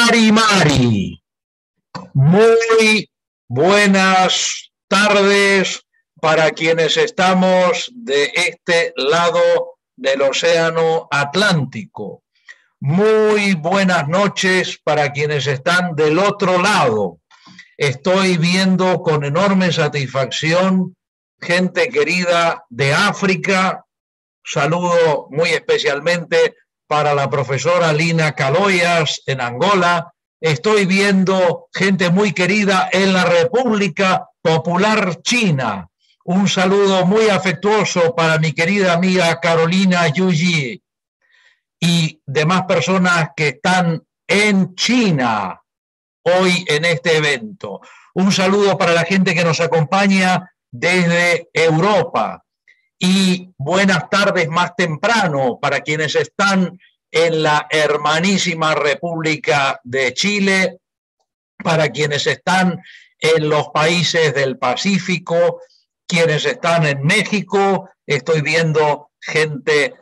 Mari Mari, muy buenas tardes para quienes estamos de este lado del Océano Atlántico. Muy buenas noches para quienes están del otro lado. Estoy viendo con enorme satisfacción gente querida de África. Saludo muy especialmente para la profesora Lina Caloyas en Angola. Estoy viendo gente muy querida en la República Popular China. Un saludo muy afectuoso para mi querida amiga Carolina Yuyi y demás personas que están en China hoy en este evento. Un saludo para la gente que nos acompaña desde Europa. Y buenas tardes más temprano para quienes están en la hermanísima República de Chile, para quienes están en los países del Pacífico, quienes están en México. Estoy viendo gente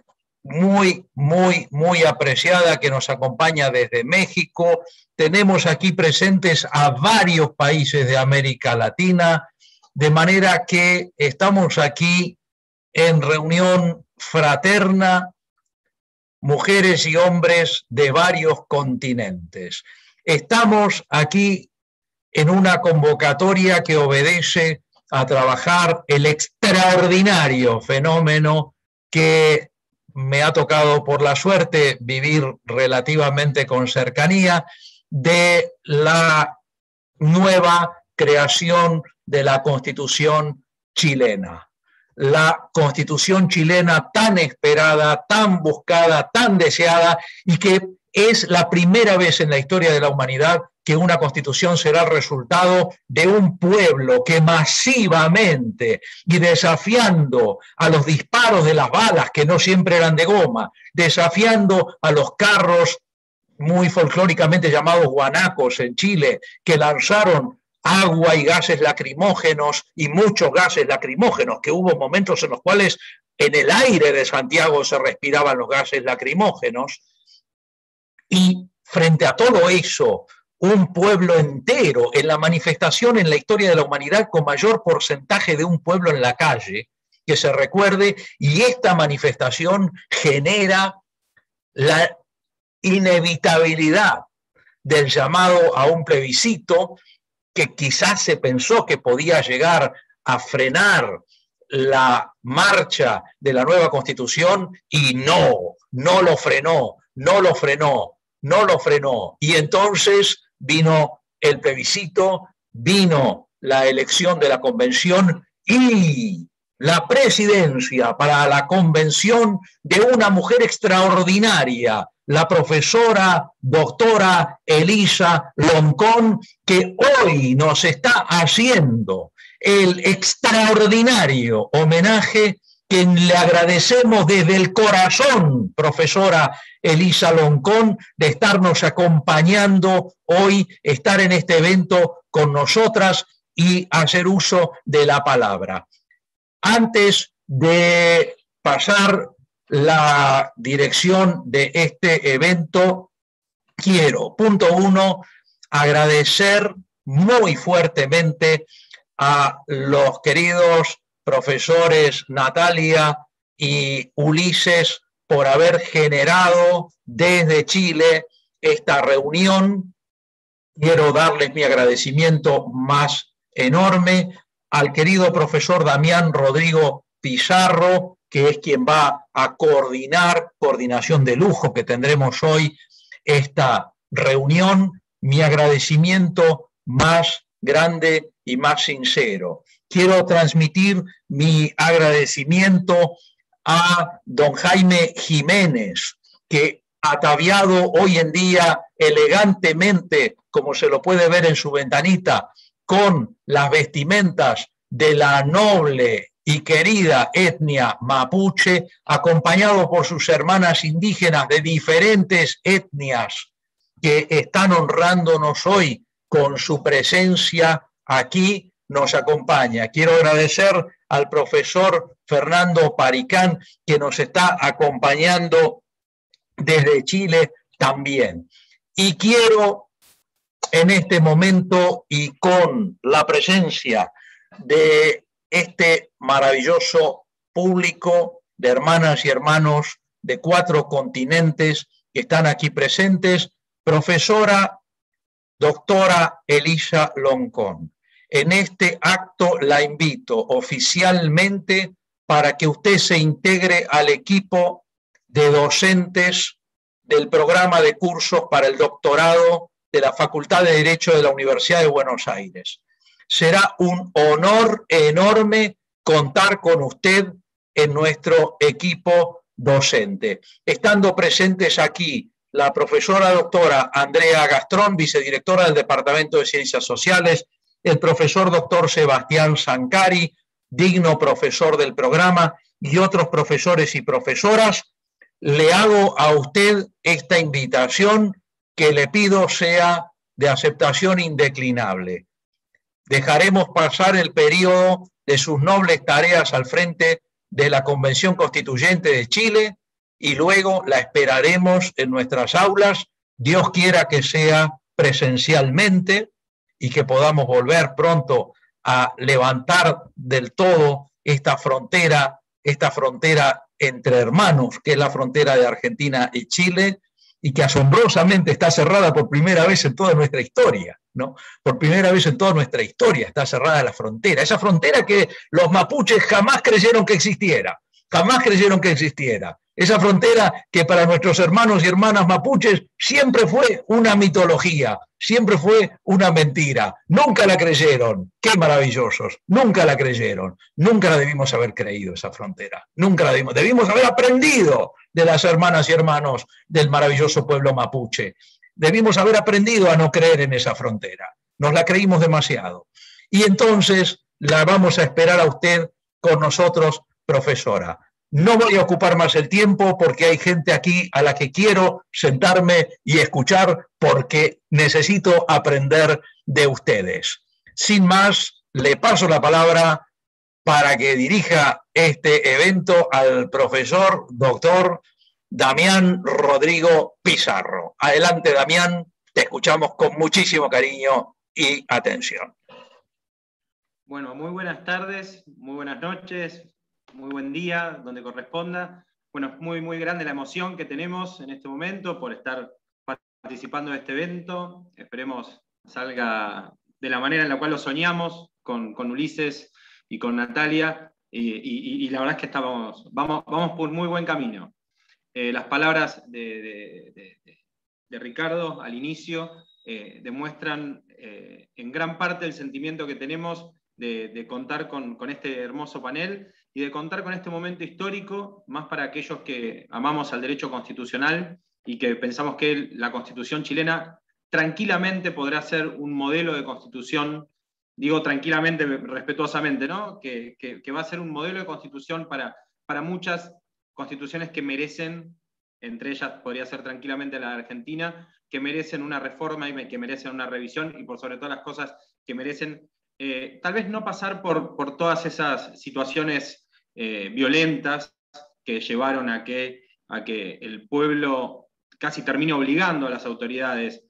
muy apreciada que nos acompaña desde México. Tenemos aquí presentes a varios países de América Latina, de manera que estamos aquí en reunión fraterna, mujeres y hombres de varios continentes. Estamos aquí en una convocatoria que obedece a trabajar el extraordinario fenómeno que me ha tocado por la suerte vivir relativamente con cercanía de la nueva creación de la Constitución chilena. La Constitución chilena tan esperada, tan buscada, tan deseada, y que es la primera vez en la historia de la humanidad que una Constitución será el resultado de un pueblo que masivamente y desafiando a los disparos de las balas, que no siempre eran de goma, desafiando a los carros muy folclóricamente llamados guanacos en Chile, que lanzaron agua y gases lacrimógenos y muchos gases lacrimógenos, que hubo momentos en los cuales en el aire de Santiago se respiraban los gases lacrimógenos. Y frente a todo eso, un pueblo entero en la manifestación en la historia de la humanidad con mayor porcentaje de un pueblo en la calle, que se recuerde, y esta manifestación genera la inevitabilidad del llamado a un plebiscito que quizás se pensó que podía llegar a frenar la marcha de la nueva Constitución, y no lo frenó. Y entonces vino el plebiscito, vino la elección de la convención y la presidencia para la convención de una mujer extraordinaria, la profesora doctora Elisa Loncón, que hoy nos está haciendo el extraordinario homenaje que le agradecemos desde el corazón, profesora Elisa Loncón, de estarnos acompañando hoy, estar en este evento con nosotras y hacer uso de la palabra. Antes de pasar la dirección de este evento, quiero, punto uno, agradecer muy fuertemente a los queridos profesores Natalia y Ulises por haber generado desde Chile esta reunión. Quiero darles mi agradecimiento más enorme al querido profesor Damián Rodrigo Pizarro, que es quien va a coordinación de lujo que tendremos hoy, esta reunión. Mi agradecimiento más grande y más sincero. Quiero transmitir mi agradecimiento a don Jaime Jiménez, que ataviado hoy en día elegantemente, como se lo puede ver en su ventanita, con las vestimentas de la noble y querida etnia mapuche, acompañado por sus hermanas indígenas de diferentes etnias que están honrándonos hoy con su presencia aquí, nos acompaña. Quiero agradecer al profesor Fernando Paricán, que nos está acompañando desde Chile también. Y quiero en este momento y con la presencia de este maravilloso público de hermanas y hermanos de 4 continentes que están aquí presentes, profesora doctora Elisa Loncón. En este acto la invito oficialmente para que usted se integre al equipo de docentes del programa de cursos para el doctorado de la Facultad de Derecho de la Universidad de Buenos Aires. Será un honor enorme contar con usted en nuestro equipo docente. Estando presentes aquí la profesora doctora Andrea Gastrón, vicedirectora del Departamento de Ciencias Sociales, el profesor doctor Sebastián Zancari, digno profesor del programa, y otros profesores y profesoras, le hago a usted esta invitación que le pido sea de aceptación indeclinable. Dejaremos pasar el periodo de sus nobles tareas al frente de la Convención Constituyente de Chile y luego la esperaremos en nuestras aulas. Dios quiera que sea presencialmente y que podamos volver pronto a levantar del todo esta frontera entre hermanos, que es la frontera de Argentina y Chile, y que asombrosamente está cerrada por primera vez en toda nuestra historia, ¿no? Por primera vez en toda nuestra historia está cerrada la frontera, esa frontera que los mapuches jamás creyeron que existiera, esa frontera que para nuestros hermanos y hermanas mapuches siempre fue una mitología, siempre fue una mentira, nunca la creyeron, qué maravillosos, nunca la creyeron, nunca la debimos haber creído esa frontera, nunca la debimos haber aprendido de las hermanas y hermanos del maravilloso pueblo mapuche, debimos haber aprendido a no creer en esa frontera, nos la creímos demasiado. Y entonces la vamos a esperar a usted con nosotros, profesora. No voy a ocupar más el tiempo porque hay gente aquí a la que quiero sentarme y escuchar porque necesito aprender de ustedes. Sin más, le paso la palabra para que dirija este evento al profesor doctor Damián Rodrigo Pizarro. Adelante, Damián, te escuchamos con muchísimo cariño y atención. Bueno, muy buenas tardes, muy buenas noches, muy buen día, donde corresponda. Bueno, es muy grande la emoción que tenemos en este momento por estar participando de este evento. Esperemos salga de la manera en la cual lo soñamos, con Ulises y con Natalia, y la verdad es que vamos por muy buen camino. Las palabras de Ricardo al inicio demuestran en gran parte el sentimiento que tenemos de contar con este hermoso panel y de contar con este momento histórico, más para aquellos que amamos al derecho constitucional y que pensamos que la Constitución chilena tranquilamente podrá ser un modelo de constitución, digo tranquilamente, respetuosamente, ¿no? Que va a ser un modelo de constitución para muchas constituciones que merecen, entre ellas podría ser tranquilamente la de Argentina, que merecen una reforma y que merecen una revisión y por sobre todas las cosas que merecen tal vez no pasar por todas esas situaciones violentas que llevaron a que el pueblo casi termine obligando a las autoridades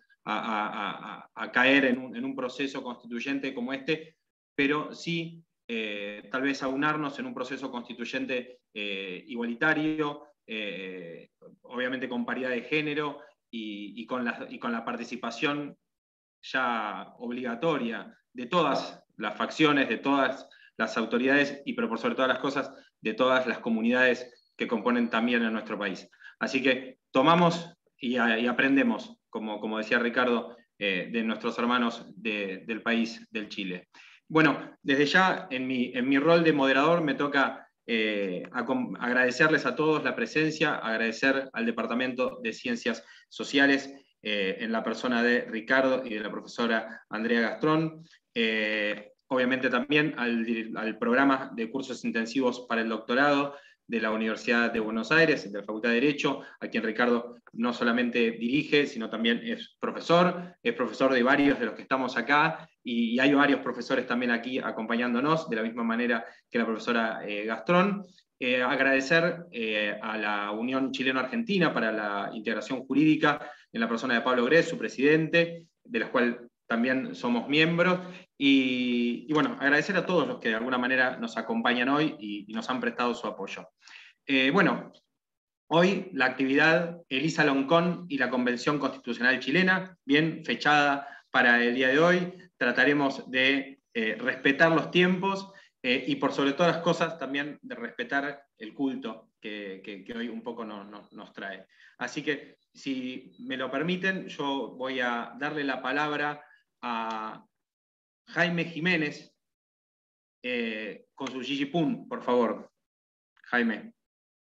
a caer en un proceso constituyente como este, pero sí tal vez aunarnos en un proceso constituyente igualitario, obviamente con paridad de género y con la participación ya obligatoria de todas las facciones, de todas las autoridades y, pero por sobre todas las cosas, de todas las comunidades que componen también a nuestro país. Así que tomamos y aprendemos, como decía Ricardo, de nuestros hermanos del país del Chile. Bueno, desde ya en mi rol de moderador me toca agradecerles a todos la presencia, agradecer al Departamento de Ciencias Sociales en la persona de Ricardo y de la profesora Andrea Gastrón, obviamente también al programa de cursos intensivos para el doctorado de la Universidad de Buenos Aires, de la Facultad de Derecho, a quien Ricardo no solamente dirige, sino también es profesor de varios de los que estamos acá, y hay varios profesores también aquí acompañándonos, de la misma manera que la profesora Gastrón. Agradecer a la Unión Chileno-Argentina para la Integración Jurídica, en la persona de Pablo Grez, su presidente, de la cual también somos miembros. Y bueno, agradecer a todos los que de alguna manera nos acompañan hoy y nos han prestado su apoyo. Bueno, hoy la actividad Elisa Loncón y la Convención Constitucional Chilena, bien fechada para el día de hoy. Trataremos de respetar los tiempos y por sobre todas las cosas también de respetar el culto que hoy un poco nos trae. Así que, si me lo permiten, yo voy a darle la palabra a Jaime Jiménez con su Gigi Pum, por favor. Jaime.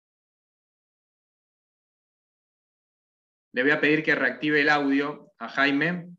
Le voy a pedir que reactive el audio a Jaime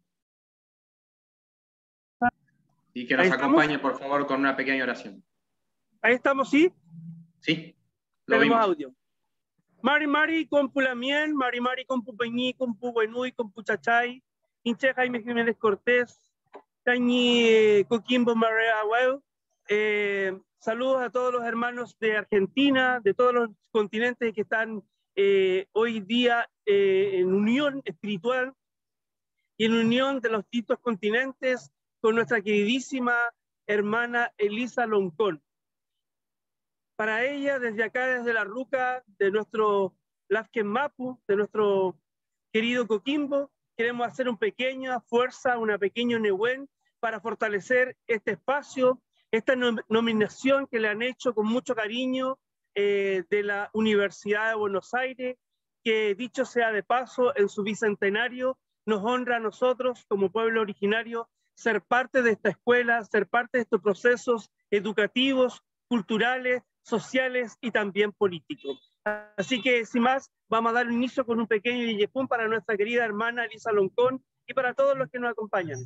y que nos acompañe, por favor, con una pequeña oración. Ahí estamos, ¿sí? Sí, lo tenemos vimos. Audio. Mari Mari, compu Lamien, Mari Mari, compu Peñi, compu Buenui, compu Chachay, Inche Jaime Jiménez Cortés, Tañi Coquimbo Marea Huevo. Saludos a todos los hermanos de Argentina, de todos los continentes que están hoy día en unión espiritual y en unión de los distintos continentes con nuestra queridísima hermana Elisa Loncón. Para ella, desde acá, desde la ruca de nuestro Lafken Mapu, de nuestro querido Coquimbo, queremos hacer una pequeña fuerza, una pequeña Nehuen para fortalecer este espacio, esta nominación que le han hecho con mucho cariño de la Universidad de Buenos Aires, que dicho sea de paso, en su bicentenario nos honra a nosotros como pueblo originario ser parte de esta escuela, ser parte de estos procesos educativos, culturales, sociales y también políticos. Así que, sin más, vamos a dar inicio con un pequeño yeyepún para nuestra querida hermana Elisa Loncón y para todos los que nos acompañan.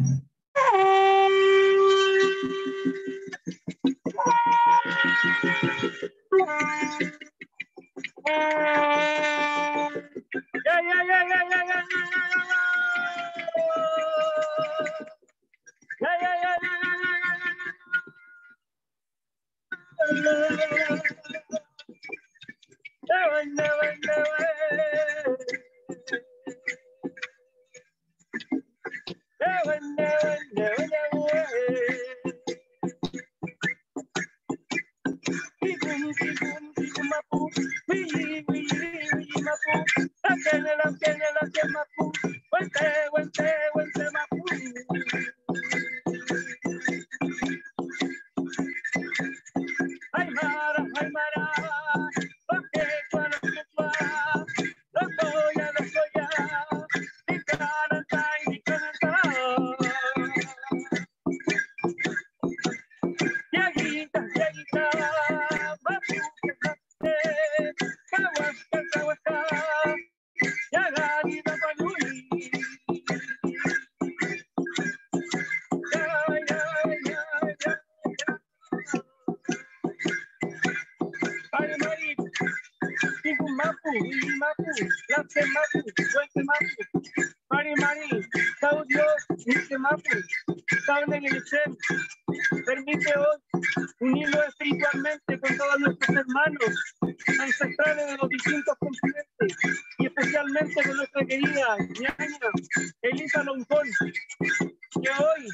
Permite hoy unirnos espiritualmente con todos nuestros hermanos ancestrales de los distintos continentes y especialmente con nuestra querida ñaña Elisa Loncón, que hoy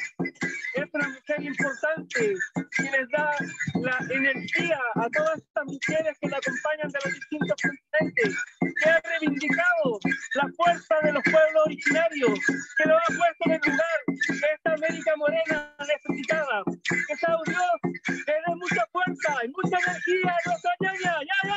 es una mujer importante que les da la energía a todas estas mujeres que la acompañan de los distintos continentes, que ha reivindicado la fuerza de los pueblos originarios, que lo ha puesto en el lugar de esta América morena necesitada. Que sea un Dios que dé mucha fuerza y mucha energía a nuestra ñaña.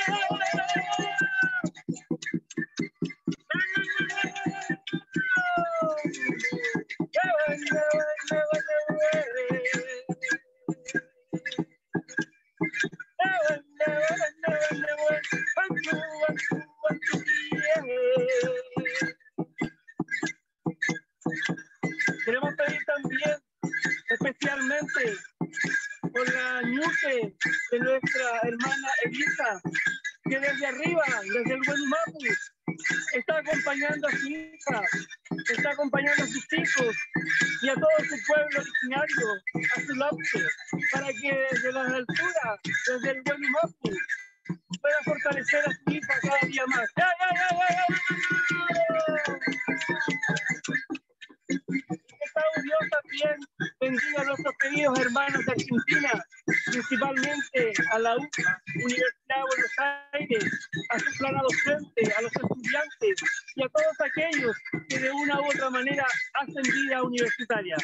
Queremos pedir también, especialmente, por la ñuque de nuestra hermana Elisa, que desde arriba, desde el Guanumapu, está acompañando a su hija, está acompañando a sus hijos y a todo su pueblo originario, a su lapse, para que desde las alturas, desde el Guanumapu, pueda fortalecer a su hija cada día más. especialmente a la Universidad de Buenos Aires, a su plana docente, a los estudiantes y a todos aquellos que de una u otra manera hacen vida universitaria.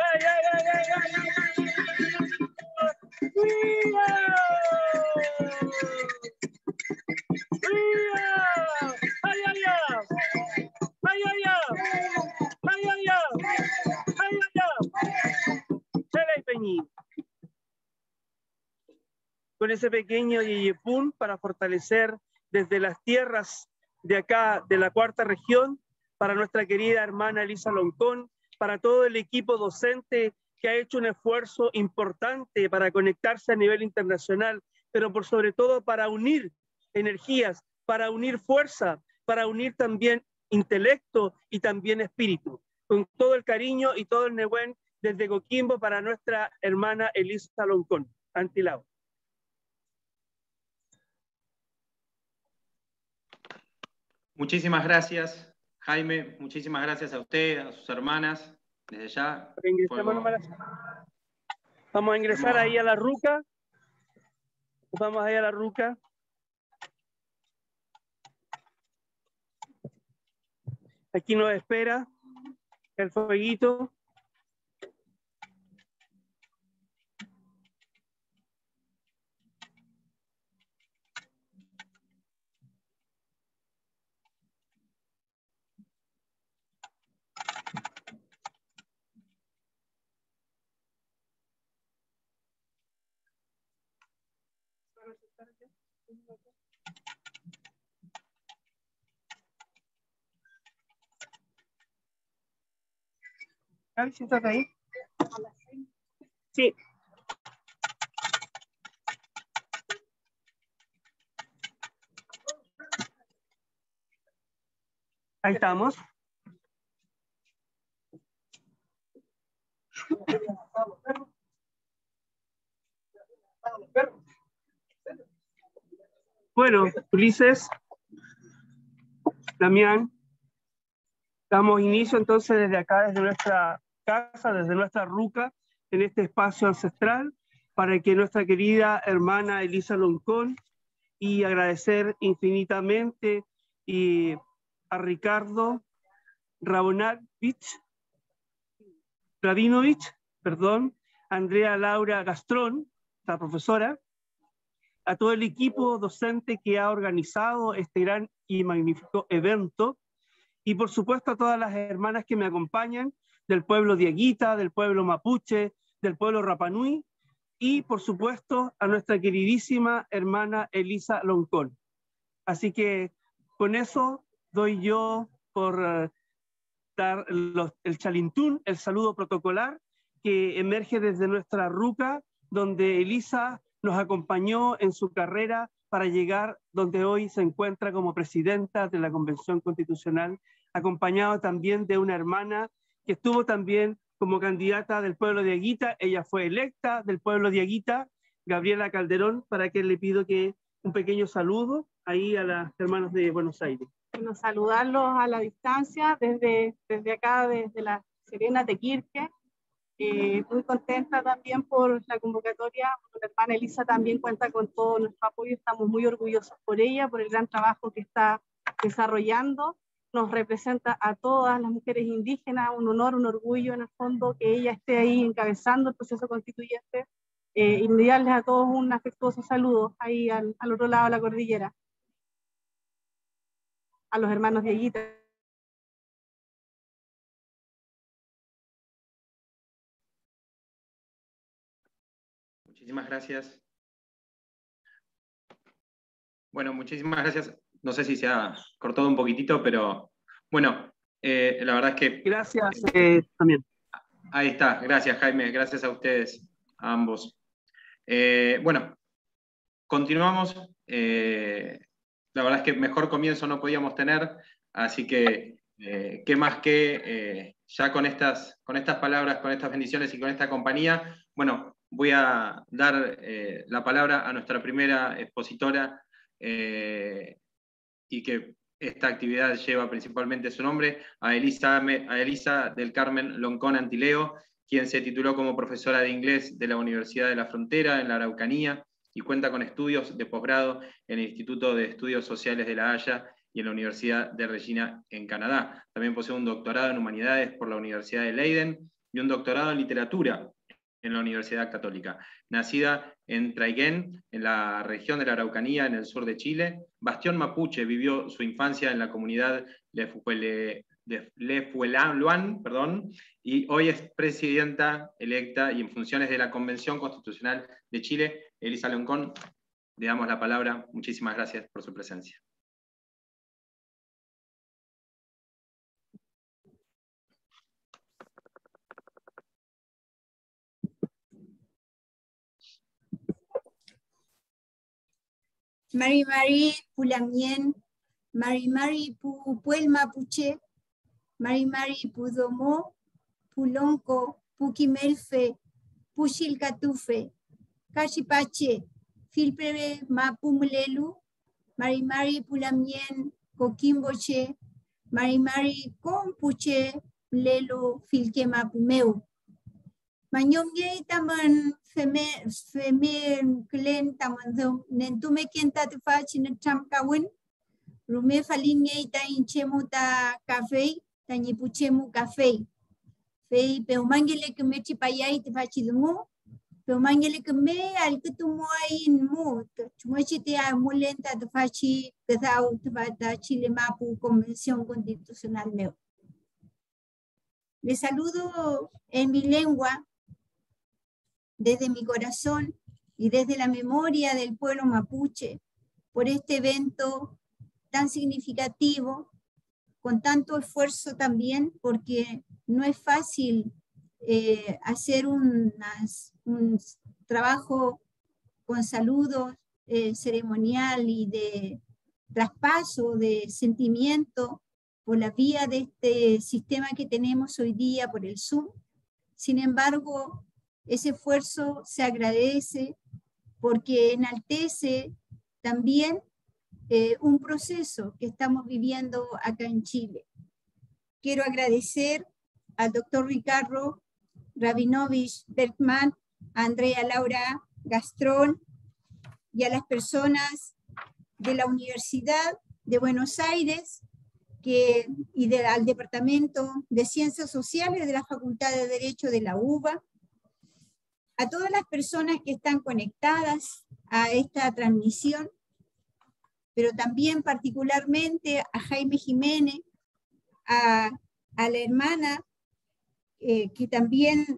Con ese pequeño yeyepún para fortalecer desde las tierras de acá, de la cuarta región, para nuestra querida hermana Elisa Loncón, para todo el equipo docente que ha hecho un esfuerzo importante para conectarse a nivel internacional, pero por sobre todo para unir energías, para unir fuerza, para unir también intelecto y también espíritu. Con todo el cariño y todo el nehuen desde Coquimbo para nuestra hermana Elisa Loncón. Antilao. Muchísimas gracias, Jaime. Muchísimas gracias a usted, a sus hermanas. Desde ya. Vamos a ingresar ahí a la ruca. Vamos ahí a la ruca. Aquí nos espera el fueguito. ¿Siéntate ahí? Sí. Ahí estamos. Bueno, Ulises, Damián, damos inicio entonces desde acá, desde nuestra casa, desde nuestra ruca, en este espacio ancestral, para que nuestra querida hermana Elisa Loncón, y agradecer infinitamente a Ricardo Rabinovich, Andrea Laura Gastrón, la profesora, a todo el equipo docente que ha organizado este gran y magnífico evento, y por supuesto a todas las hermanas que me acompañan, del pueblo dieguita, del pueblo mapuche, del pueblo Rapanui, y por supuesto a nuestra queridísima hermana Elisa Loncón. Así que con eso doy yo por dar el chalintún, el saludo protocolar que emerge desde nuestra ruca, donde Elisa nos acompañó en su carrera para llegar donde hoy se encuentra como presidenta de la Convención Constitucional, acompañado también de una hermana que estuvo también como candidata del pueblo de Aguita. Ella fue electa del pueblo de Aguita, Gabriela Calderón, para que le pido que un pequeño saludo ahí a las hermanas de Buenos Aires. Bueno, saludarlos a la distancia desde acá, desde la Serena Tequirque. Muy contenta también por la convocatoria. La hermana Elisa también cuenta con todo nuestro apoyo. Estamos muy orgullosos por ella, por el gran trabajo que está desarrollando. Nos representa a todas las mujeres indígenas, un honor, un orgullo en el fondo que ella esté ahí encabezando el proceso constituyente. Y enviarles a todos un afectuoso saludo ahí al otro lado de la cordillera. A los hermanos de Aguita. Muchísimas gracias. Bueno, muchísimas gracias. No sé si se ha cortado un poquitito, pero bueno, la verdad es que... Gracias también. Ahí está, gracias Jaime, gracias a ustedes, a ambos. Bueno, continuamos. La verdad es que mejor comienzo no podíamos tener, así que qué más que ya con estas palabras, con estas bendiciones y con esta compañía, bueno, voy a dar la palabra a nuestra primera expositora y que esta actividad lleva principalmente su nombre, a Elisa del Carmen Loncón Antileo, quien se tituló como profesora de inglés de la Universidad de la Frontera en la Araucanía y cuenta con estudios de posgrado en el Instituto de Estudios Sociales de La Haya y en la Universidad de Regina en Canadá. También posee un doctorado en Humanidades por la Universidad de Leiden y un doctorado en Literatura en la Universidad Católica. Nacida en Traiguén, en la región de la Araucanía, en el sur de Chile, Bastión Mapuche vivió su infancia en la comunidad Lefueluán, y hoy es presidenta electa y en funciones de la Convención Constitucional de Chile. Elisa Loncón, le damos la palabra. Muchísimas gracias por su presencia. Mari Mari Pulamien, Mari Mari Puel Mapuche, Mari Mari Pudomo, Pulonco, Puquimelfe, Puchilcatufe, Cachipache, Filpreve Mapumlelu, Mari Mari Pulamien, Coquimboche, Mari Mari Compuche, Lelo Filque Mapumeu. Mañomye taman femen klen taman nentume kienta te fachi ne tram kawin rume falinye ta inchemu ta cafe ta nyipuchemu cafe fe pe umangele ke me chipayai te fachi dumu pe umangele ke me al que tu moai mu chumachi te amulenta te fachi te dau te bata Chile Mapu Convención Constitucional meu. Les saludo en mi lengua, desde mi corazón y desde la memoria del pueblo mapuche, por este evento tan significativo, con tanto esfuerzo también, porque no es fácil hacer un trabajo con saludo ceremonial y de traspaso de sentimiento por la vía de este sistema que tenemos hoy día por el Zoom. Sin embargo, ese esfuerzo se agradece porque enaltece también un proceso que estamos viviendo acá en Chile. Quiero agradecer al doctor Ricardo Rabinovich Bergman, a Andrea Laura Gastrón y a las personas de la Universidad de Buenos Aires al Departamento de Ciencias Sociales de la Facultad de Derecho de la UBA, a todas las personas que están conectadas a esta transmisión, pero también particularmente a Jaime Jiménez, a la hermana, que también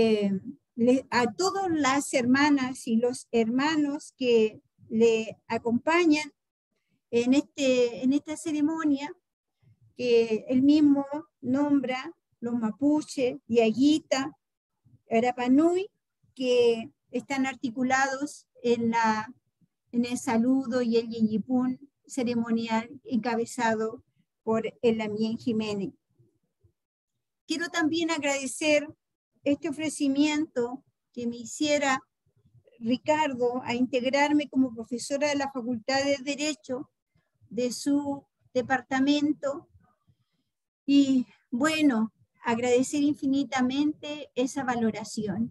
a todas las hermanas y los hermanos que le acompañan en esta ceremonia, que él mismo nombra los mapuche, Diaguita, Arapanui, que están articulados en el saludo y el yiyipún ceremonial encabezado por el Lamien Jiménez. Quiero también agradecer este ofrecimiento que me hiciera Ricardo a integrarme como profesora de la Facultad de Derecho de su departamento y, bueno, agradecer infinitamente esa valoración.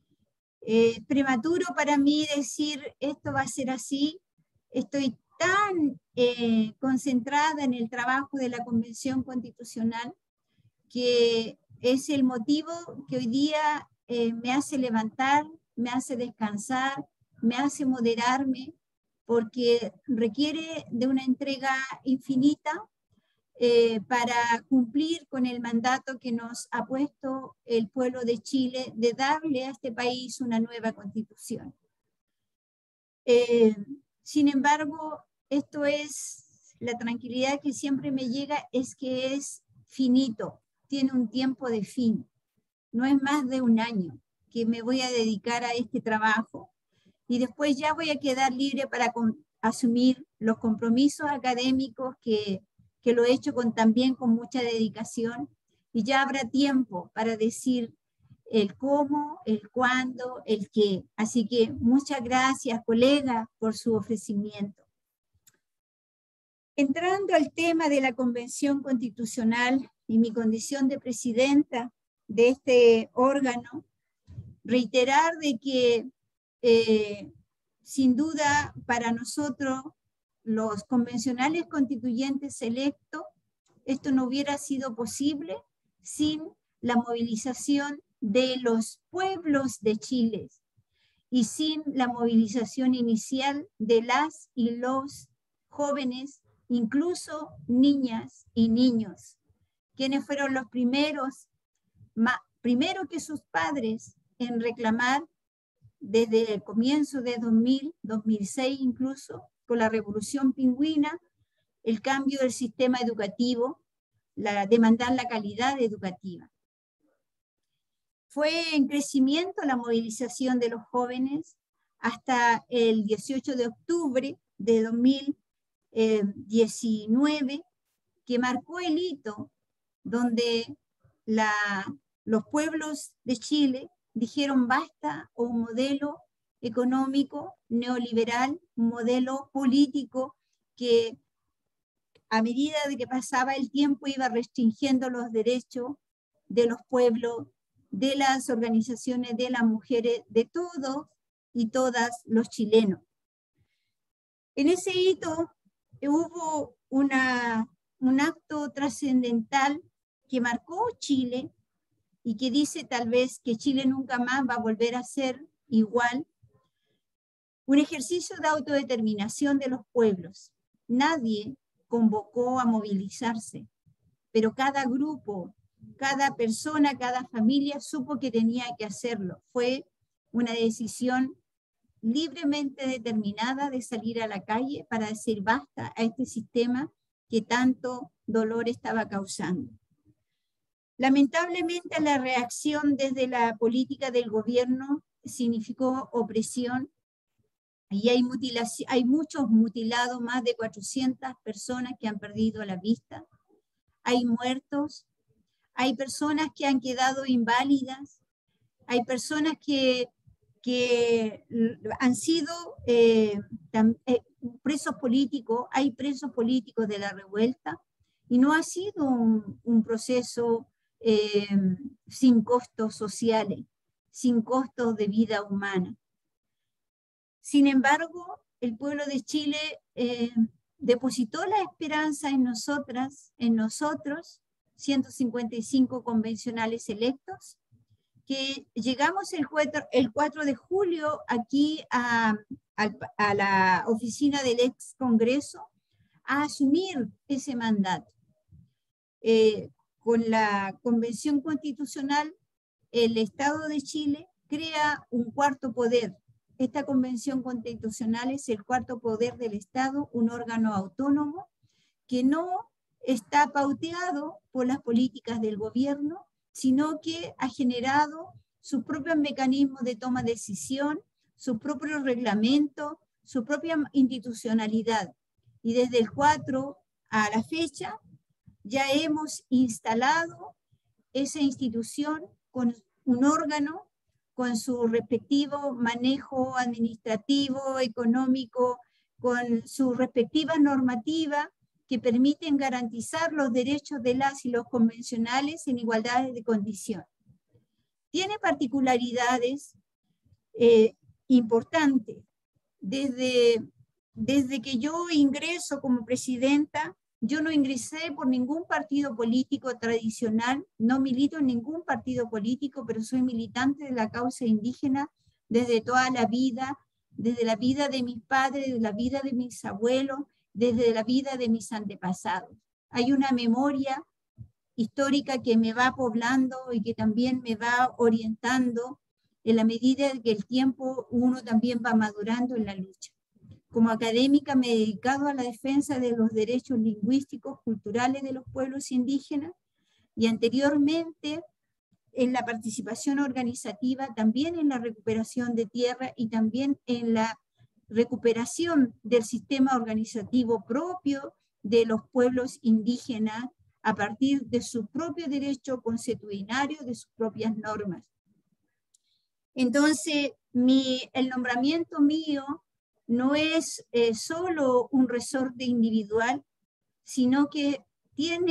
Prematuro para mí decir esto va a ser así. Estoy tan concentrada en el trabajo de la Convención Constitucional que es el motivo que hoy día me hace levantar, me hace descansar, me hace moderarme, porque requiere de una entrega infinita para cumplir con el mandato que nos ha puesto el pueblo de Chile de darle a este país una nueva constitución. Sin embargo, esto es la tranquilidad que siempre me llega, es que es finito, tiene un tiempo de fin. No es más de un año que me voy a dedicar a este trabajo y después ya voy a quedar libre para asumir los compromisos académicos que lo he hecho también con mucha dedicación, y ya habrá tiempo para decir el cómo, el cuándo, el qué. Así que muchas gracias, colega, por su ofrecimiento. Entrando al tema de la Convención Constitucional y mi condición de presidenta, de este órgano, reiterar de que sin duda para nosotros, los convencionales constituyentes electos, esto no hubiera sido posible sin la movilización de los pueblos de Chile y sin la movilización inicial de las y los jóvenes, incluso niñas y niños, quienes fueron los primeros, primero que sus padres, en reclamar desde el comienzo de 2000, 2006 incluso, con la Revolución Pingüina, el cambio del sistema educativo, demandar la calidad educativa. Fue en crecimiento la movilización de los jóvenes hasta el 18 de octubre de 2019, que marcó el hito donde los pueblos de Chile dijeron basta a un modelo económico neoliberal, un modelo político que a medida de que pasaba el tiempo iba restringiendo los derechos de los pueblos, de las organizaciones, de las mujeres, de todos y todas los chilenos. En ese hito hubo un acto trascendental que marcó Chile y que dice tal vez que Chile nunca más va a volver a ser igual. Un ejercicio de autodeterminación de los pueblos. Nadie convocó a movilizarse, pero cada grupo, cada persona, cada familia supo que tenía que hacerlo. Fue una decisión libremente determinada de salir a la calle para decir basta a este sistema que tanto dolor estaba causando. Lamentablemente la reacción desde la política del gobierno significó opresión y hay muchos mutilados, más de 400 personas que han perdido la vista, hay muertos, hay personas que han quedado inválidas, hay personas que han sido presos políticos, hay presos políticos de la revuelta, y no ha sido un proceso sin costos sociales, sin costos de vida humana. Sin embargo, el pueblo de Chile depositó la esperanza en nosotros, 155 convencionales electos, que llegamos el 4 de julio aquí a la oficina del ex Congreso a asumir ese mandato. Con la Convención Constitucional, el Estado de Chile crea un cuarto poder. Esta Convención Constitucional es el cuarto poder del Estado, un órgano autónomo que no está pauteado por las políticas del gobierno, sino que ha generado sus propios mecanismos de toma de decisión, su propio reglamento, su propia institucionalidad. Y desde el 4 a la fecha ya hemos instalado esa institución con un órgano, con su respectivo manejo administrativo, económico, con su respectiva normativa que permiten garantizar los derechos de las y los convencionales en igualdad de condiciones. Tiene particularidades importantes. Desde que yo ingreso como presidenta, yo no ingresé por ningún partido político tradicional, no milito en ningún partido político, pero soy militante de la causa indígena desde toda la vida, desde la vida de mis padres, desde la vida de mis abuelos, desde la vida de mis antepasados. Hay una memoria histórica que me va poblando y que también me va orientando en la medida en que el tiempo uno también va madurando en la lucha. Como académica me he dedicado a la defensa de los derechos lingüísticos, culturales de los pueblos indígenas y anteriormente en la participación organizativa, también en la recuperación de tierra y también en la recuperación del sistema organizativo propio de los pueblos indígenas a partir de su propio derecho consuetudinario, de sus propias normas. Entonces, el nombramiento mío no es solo un resorte individual, sino que tiene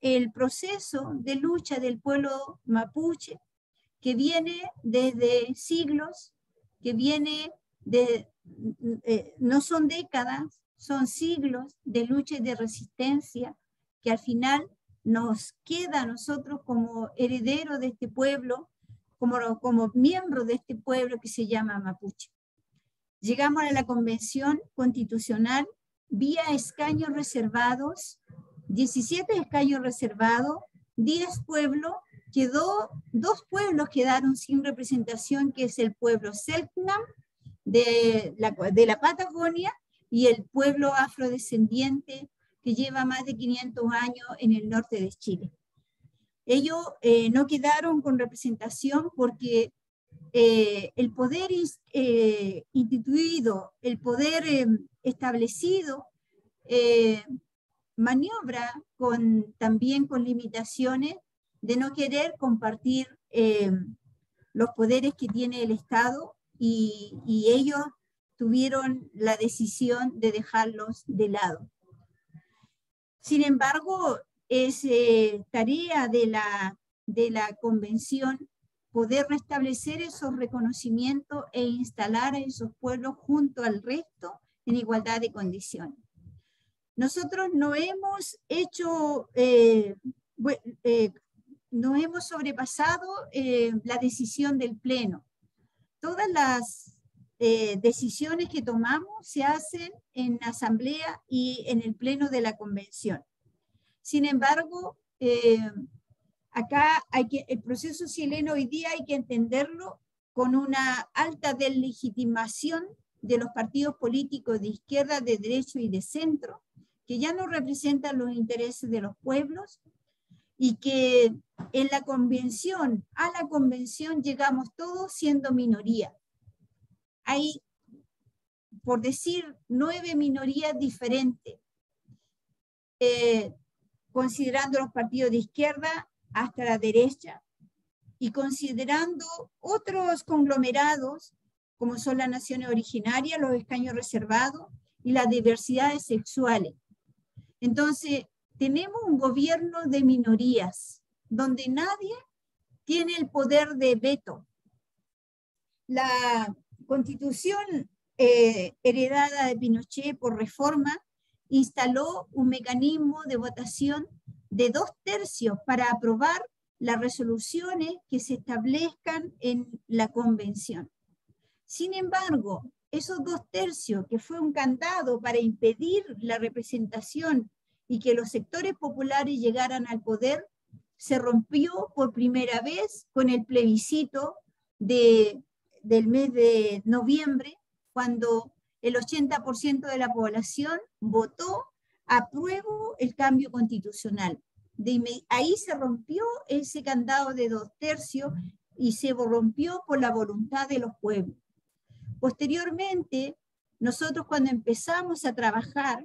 el proceso de lucha del pueblo mapuche, que viene desde siglos, que viene de, no son décadas, son siglos de lucha y de resistencia, que al final nos queda a nosotros como herederos de este pueblo, como miembros de este pueblo que se llama mapuche. Llegamos a la Convención Constitucional vía escaños reservados, 17 escaños reservados, 10 pueblos, dos pueblos quedaron sin representación, que es el pueblo Selknam de la Patagonia y el pueblo afrodescendiente que lleva más de 500 años en el norte de Chile. Ellos no quedaron con representación porque el poder instituido, el poder establecido, maniobra también con limitaciones de no querer compartir los poderes que tiene el Estado, y ellos tuvieron la decisión de dejarlos de lado. Sin embargo, es tarea de la Convención poder restablecer esos reconocimientos e instalar a esos pueblos junto al resto en igualdad de condiciones. Nosotros no hemos no hemos sobrepasado la decisión del Pleno. Todas las decisiones que tomamos se hacen en asamblea y en el Pleno de la Convención. Sin embargo, acá el proceso chileno hoy día hay que entenderlo con una alta deslegitimación de los partidos políticos de izquierda, de derecho y de centro, que ya no representan los intereses de los pueblos, y que en la convención, a la convención llegamos todos siendo minoría. Hay, por decir, 9 minorías diferentes, considerando los partidos de izquierda hasta la derecha, y considerando otros conglomerados, como son las naciones originarias, los escaños reservados y las diversidades sexuales. Entonces, tenemos un gobierno de minorías, donde nadie tiene el poder de veto. La Constitución heredada de Pinochet por reforma instaló un mecanismo de votación de 2/3 para aprobar las resoluciones que se establezcan en la convención. Sin embargo, esos 2/3, que fue un candado para impedir la representación y que los sectores populares llegaran al poder, se rompió por primera vez con el plebiscito del mes de noviembre, cuando el 80% de la población votó apruebo el cambio constitucional. Ahí se rompió ese candado de 2/3 y se rompió por la voluntad de los pueblos. Posteriormente, nosotros cuando empezamos a trabajar,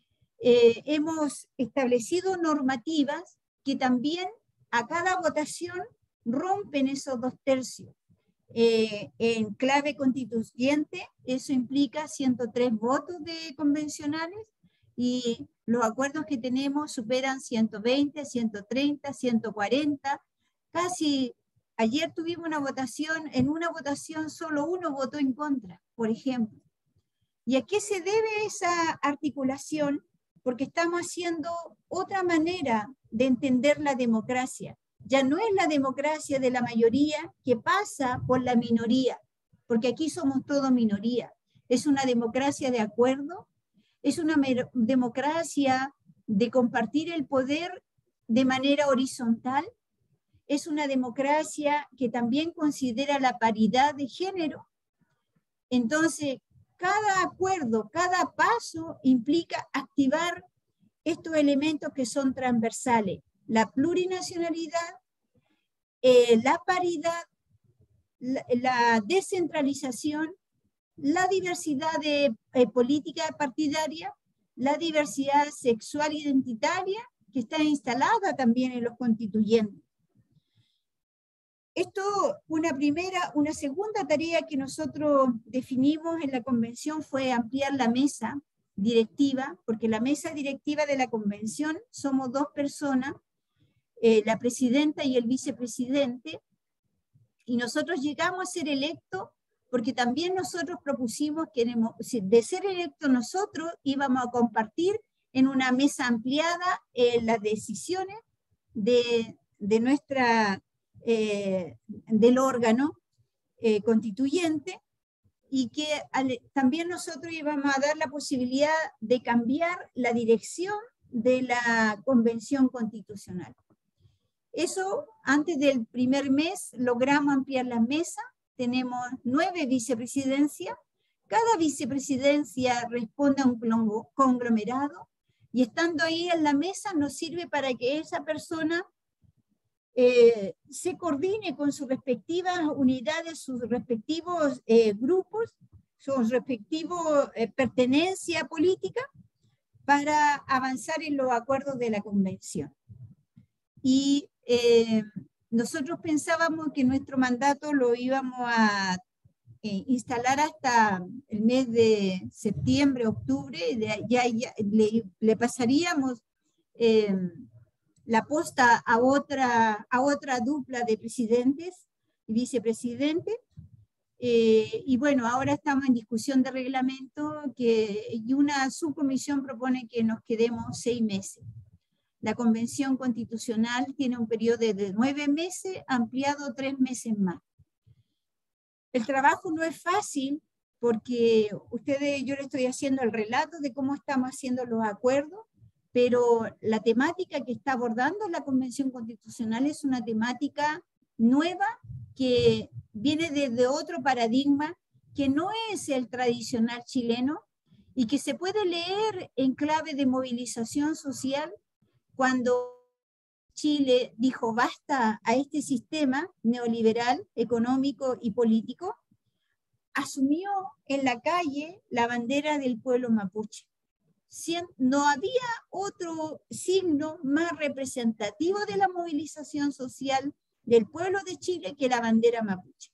hemos establecido normativas que también a cada votación rompen esos 2/3. En clave constituyente, eso implica 103 votos de convencionales, y los acuerdos que tenemos superan 120, 130, 140. Casi ayer tuvimos una votación, en una votación solo uno votó en contra, por ejemplo. ¿Y a qué se debe esa articulación? Porque estamos haciendo otra manera de entender la democracia. Ya no es la democracia de la mayoría que pasa por la minoría, porque aquí somos todos minoría. Es una democracia de acuerdo, es una democracia de compartir el poder de manera horizontal, es una democracia que también considera la paridad de género. Entonces, cada acuerdo, cada paso implica activar estos elementos que son transversales: la plurinacionalidad, la paridad, la descentralización, la diversidad de política partidaria, la diversidad sexual identitaria, que está instalada también en los constituyentes. Esto, una segunda tarea que nosotros definimos en la convención fue ampliar la mesa directiva, porque la mesa directiva de la convención somos 2 personas, la presidenta y el vicepresidente, y nosotros llegamos a ser electos porque también nosotros propusimos que de ser electos nosotros íbamos a compartir en una mesa ampliada las decisiones del órgano constituyente, y que también nosotros íbamos a dar la posibilidad de cambiar la dirección de la Convención Constitucional. Eso, antes del primer mes, logramos ampliar las mesas. Tenemos 9 vicepresidencias. Cada vicepresidencia responde a un conglomerado, y estando ahí en la mesa nos sirve para que esa persona se coordine con sus respectivas unidades, sus respectivos grupos, sus respectivos pertenencia política, para avanzar en los acuerdos de la convención. Y nosotros pensábamos que nuestro mandato lo íbamos a instalar hasta el mes de septiembre, octubre, ya le pasaríamos la posta a otra dupla de presidentes y vicepresidentes. Y bueno, ahora estamos en discusión de reglamento y una subcomisión propone que nos quedemos 6 meses. La Convención Constitucional tiene un periodo de 9 meses, ampliado 3 meses más. El trabajo no es fácil porque yo le estoy haciendo el relato de cómo estamos haciendo los acuerdos, pero la temática que está abordando la Convención Constitucional es una temática nueva que viene desde otro paradigma, que no es el tradicional chileno y que se puede leer en clave de movilización social. Cuando Chile dijo basta a este sistema neoliberal, económico y político, asumió en la calle la bandera del pueblo mapuche. No había otro signo más representativo de la movilización social del pueblo de Chile que la bandera mapuche.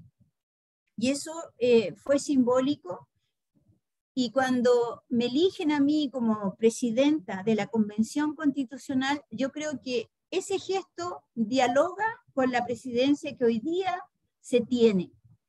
Y eso fue simbólico. Y cuando me eligen a mí como presidenta de la Convención Constitucional, yo creo que ese gesto dialoga con la presidencia que hoy día se tiene.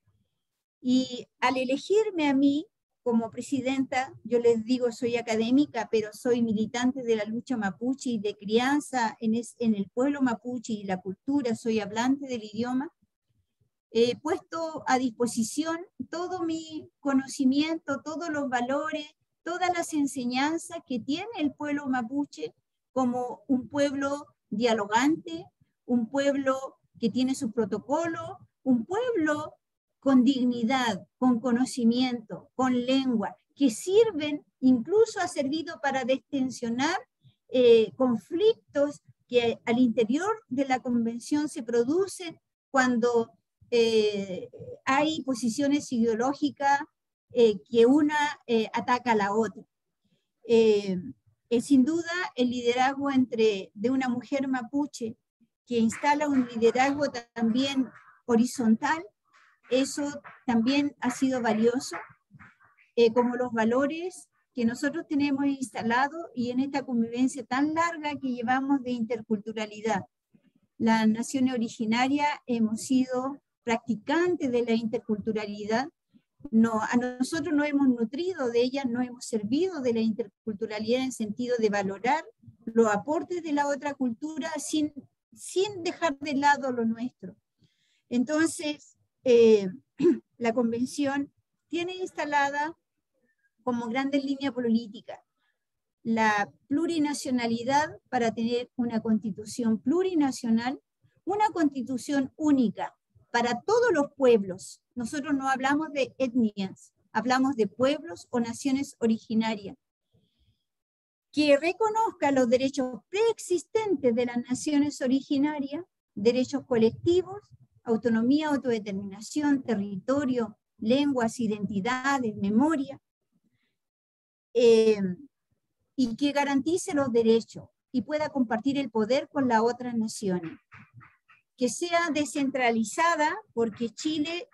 Y al elegirme a mí como presidenta, yo les digo, soy académica, pero soy militante de la lucha mapuche y de crianza en el pueblo mapuche y la cultura, soy hablante del idioma. He puesto a disposición todo mi conocimiento, todos los valores, todas las enseñanzas que tiene el pueblo mapuche como un pueblo dialogante, un pueblo que tiene su protocolo, un pueblo con dignidad, con conocimiento, con lengua, que sirven, incluso ha servido para destensionar conflictos que al interior de la convención se producen cuando hay posiciones ideológicas que una ataca a la otra. Sin duda el liderazgo de una mujer mapuche que instala un liderazgo también horizontal, eso también ha sido valioso, como los valores que nosotros tenemos instalados y en esta convivencia tan larga que llevamos de interculturalidad. Las naciones originarias hemos sido practicantes de la interculturalidad. A nosotros nos hemos nutrido de ella, nos hemos servido de la interculturalidad en sentido de valorar los aportes de la otra cultura sin dejar de lado lo nuestro. Entonces, la convención tiene instalada como grandes líneas políticas la plurinacionalidad para tener una constitución plurinacional, una constitución única para todos los pueblos. Nosotros no hablamos de etnias, hablamos de pueblos o naciones originarias, que reconozca los derechos preexistentes de las naciones originarias, derechos colectivos, autonomía, autodeterminación, territorio, lenguas, identidades, memoria, y que garantice los derechos y pueda compartir el poder con las otras naciones. Que sea descentralizada, porque Chile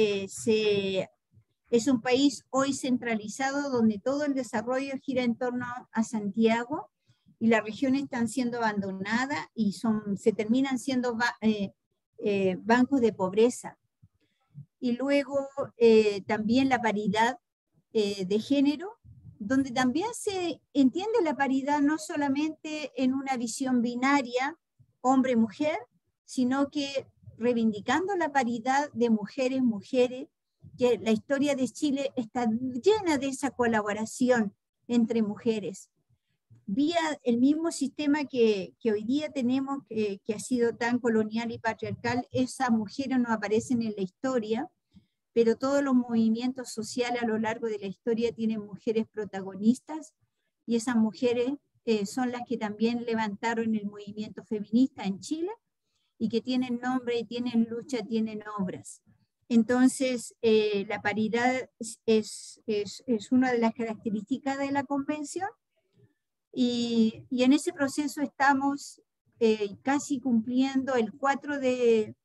es un país hoy centralizado donde todo el desarrollo gira en torno a Santiago y las regiones están siendo abandonadas y se terminan siendo bancos de pobreza. Y luego también la paridad de género, donde también se entiende la paridad no solamente en una visión binaria, hombre-mujer, sino que reivindicando la paridad de mujeres, que la historia de Chile está llena de esa colaboración entre mujeres. Vía el mismo sistema que hoy día tenemos, que ha sido tan colonial y patriarcal, esas mujeres no aparecen en la historia, pero todos los movimientos sociales a lo largo de la historia tienen mujeres protagonistas, y esas mujeres son las que también levantaron el movimiento feminista en Chile, y que tienen nombre, tienen lucha, tienen obras. Entonces, la paridad es una de las características de la convención, y en ese proceso estamos casi cumpliendo el 4 del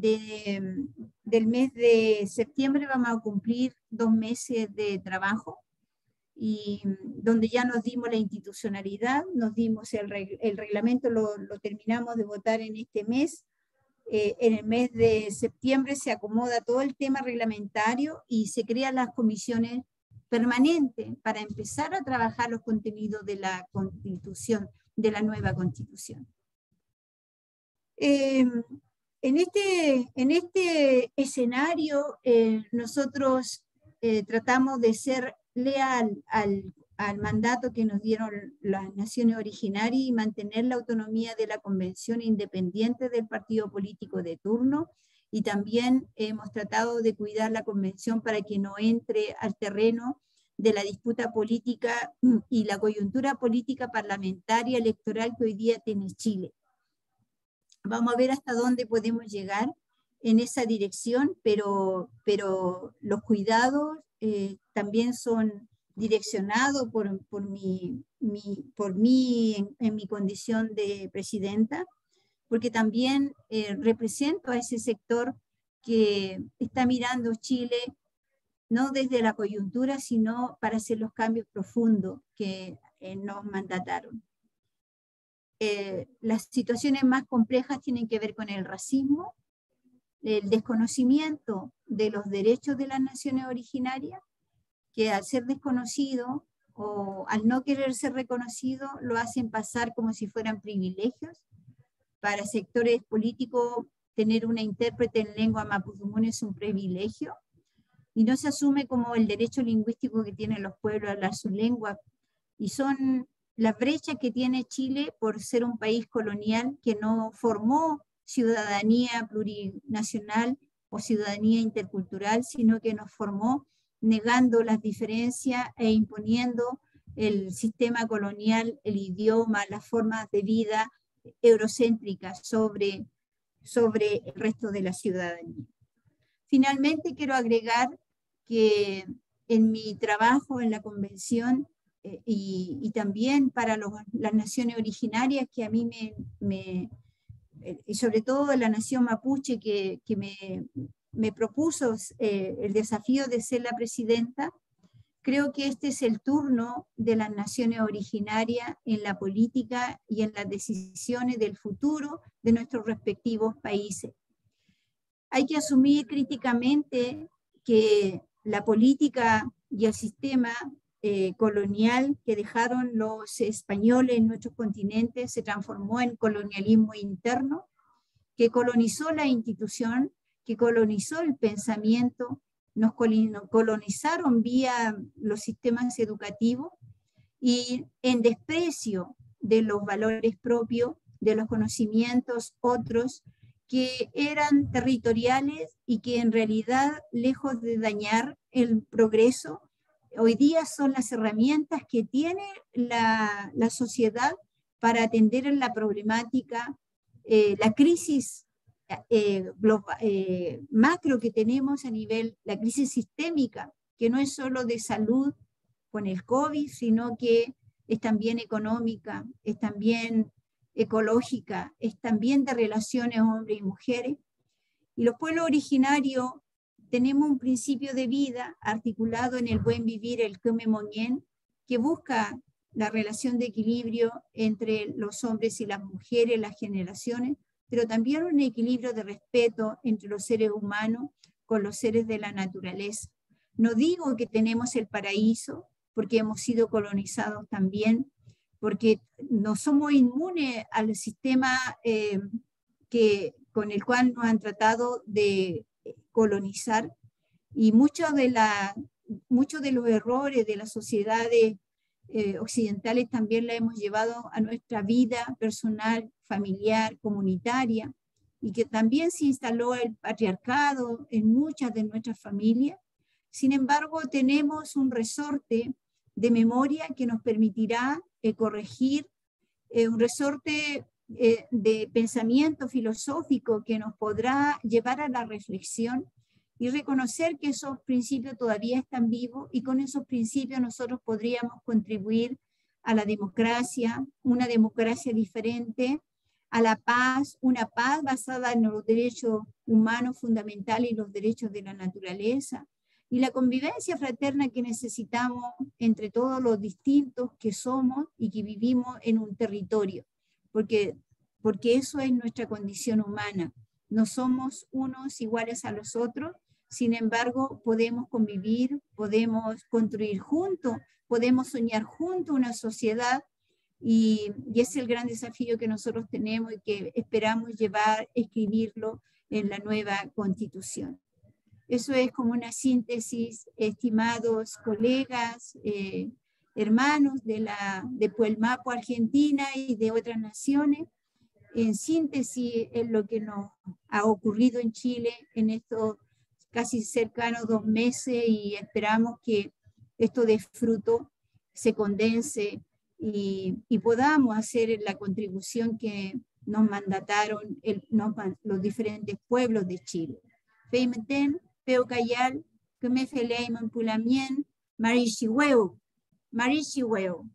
mes de septiembre. Vamos a cumplir 2 meses de trabajo, y donde ya nos dimos la institucionalidad, nos dimos el reglamento, lo terminamos de votar en este mes. En el mes de septiembre se acomoda todo el tema reglamentario y se crean las comisiones permanentes para empezar a trabajar los contenidos de la Constitución, de la nueva Constitución. En este escenario nosotros tratamos de ser leal al mandato que nos dieron las naciones originarias y mantener la autonomía de la convención independiente del partido político de turno, y también hemos tratado de cuidar la convención para que no entre al terreno de la disputa política y la coyuntura política parlamentaria electoral que hoy día tiene Chile. Vamos a ver hasta dónde podemos llegar en esa dirección, pero los cuidados también son direccionados por mí en mi condición de presidenta, porque también represento a ese sector que está mirando Chile no desde la coyuntura, sino para hacer los cambios profundos que nos mandataron. Las situaciones más complejas tienen que ver con el racismo, el desconocimiento de los derechos de las naciones originarias, que al ser desconocido o al no querer ser reconocido, lo hacen pasar como si fueran privilegios. Para sectores políticos, tener una intérprete en lengua mapudungun es un privilegio, y no se asume como el derecho lingüístico que tienen los pueblos a hablar su lengua, y son las brechas que tiene Chile por ser un país colonial que no formó ciudadanía plurinacional o ciudadanía intercultural, sino que nos formó negando las diferencias e imponiendo el sistema colonial, el idioma, las formas de vida eurocéntricas sobre el resto de la ciudadanía. Finalmente, quiero agregar que en mi trabajo en la convención y también para las naciones originarias, que a mí y sobre todo la nación mapuche que me propuso el desafío de ser la presidenta, creo que este es el turno de las naciones originarias en la política y en las decisiones del futuro de nuestros respectivos países. Hay que asumir críticamente que la política y el sistema colonial que dejaron los españoles en nuestros continentes se transformó en colonialismo interno, que colonizó la institución, que colonizó el pensamiento, nos colonizaron vía los sistemas educativos, y en desprecio de los valores propios, de los conocimientos otros, que eran territoriales y que en realidad, lejos de dañar el progreso, hoy día son las herramientas que tiene la sociedad para atender en la problemática, la crisis macro que tenemos a nivel, la crisis sistémica, que no es solo de salud con el COVID, sino que es también económica, es también ecológica, es también de relaciones hombres y mujeres. Y los pueblos originarios tenemos un principio de vida articulado en el buen vivir, el Kome Moñén, que busca la relación de equilibrio entre los hombres y las mujeres, las generaciones, pero también un equilibrio de respeto entre los seres humanos con los seres de la naturaleza. No digo que tenemos el paraíso, porque hemos sido colonizados también, porque no somos inmunes al sistema con el cual nos han tratado de colonizar, y muchos de los errores de las sociedades occidentales también la hemos llevado a nuestra vida personal, familiar, comunitaria, y que también se instaló el patriarcado en muchas de nuestras familias. Sin embargo, tenemos un resorte de memoria que nos permitirá corregir, un resorte de pensamiento filosófico que nos podrá llevar a la reflexión y reconocer que esos principios todavía están vivos, y con esos principios nosotros podríamos contribuir a la democracia, una democracia diferente, a la paz, una paz basada en los derechos humanos fundamentales y los derechos de la naturaleza, y la convivencia fraterna que necesitamos entre todos los distintos que somos y que vivimos en un territorio, porque eso es nuestra condición humana. No somos unos iguales a los otros, sin embargo, podemos convivir, podemos construir juntos, podemos soñar juntos una sociedad, y es el gran desafío que nosotros tenemos y que esperamos escribirlo en la nueva Constitución. Eso es como una síntesis, estimados colegas, hermanos de Puelmapo, Argentina, y de otras naciones. En síntesis, es lo que nos ha ocurrido en Chile en estos casi cercanos 2 meses, y esperamos que esto dé fruto, se condense y podamos hacer la contribución que nos mandataron los diferentes pueblos de Chile. Feimeten, Peucayal, que me felei Mampulamien, Marichihueu, Marichihueu.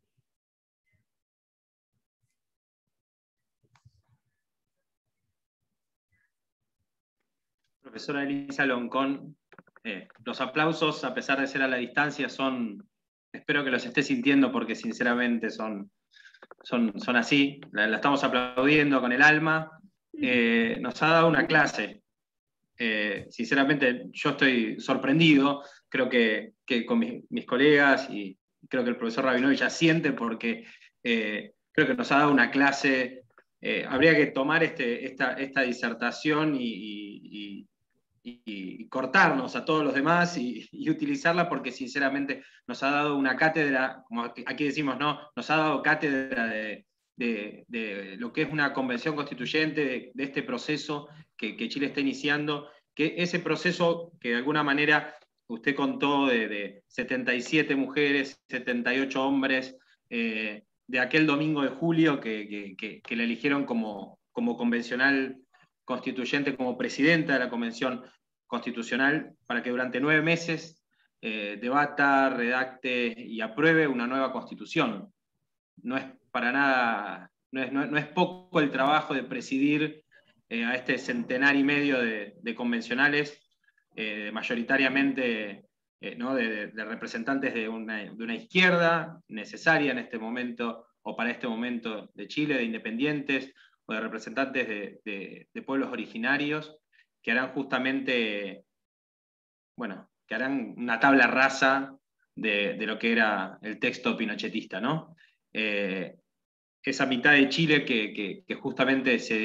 Profesora Elisa Loncón, los aplausos, a pesar de ser a la distancia, espero que los esté sintiendo, porque sinceramente son así, la estamos aplaudiendo con el alma. Nos ha dado una clase. Sinceramente, yo estoy sorprendido, creo que con mis colegas, y creo que el profesor Rabinovich ya siente, porque creo que nos ha dado una clase. Habría que tomar esta disertación y cortarnos a todos los demás y utilizarla, porque sinceramente nos ha dado una cátedra, como aquí decimos, ¿no? Nos ha dado cátedra de lo que es una convención constituyente, de este proceso que Chile está iniciando, que ese proceso que de alguna manera usted contó de 77 mujeres, 78 hombres, de aquel domingo de julio que la eligieron como convencional constituyente, como presidenta de la Convención Constitucional, para que durante 9 meses debata, redacte y apruebe una nueva Constitución. No es para nada, no es poco el trabajo de presidir a este 100 años de convencionales, mayoritariamente ¿no? de representantes de una izquierda necesaria en este momento, o para este momento de Chile, de independientes, o de representantes de pueblos originarios, que harán justamente, bueno, que harán una tabla rasa de lo que era el texto pinochetista, ¿no? Esa mitad de Chile que justamente se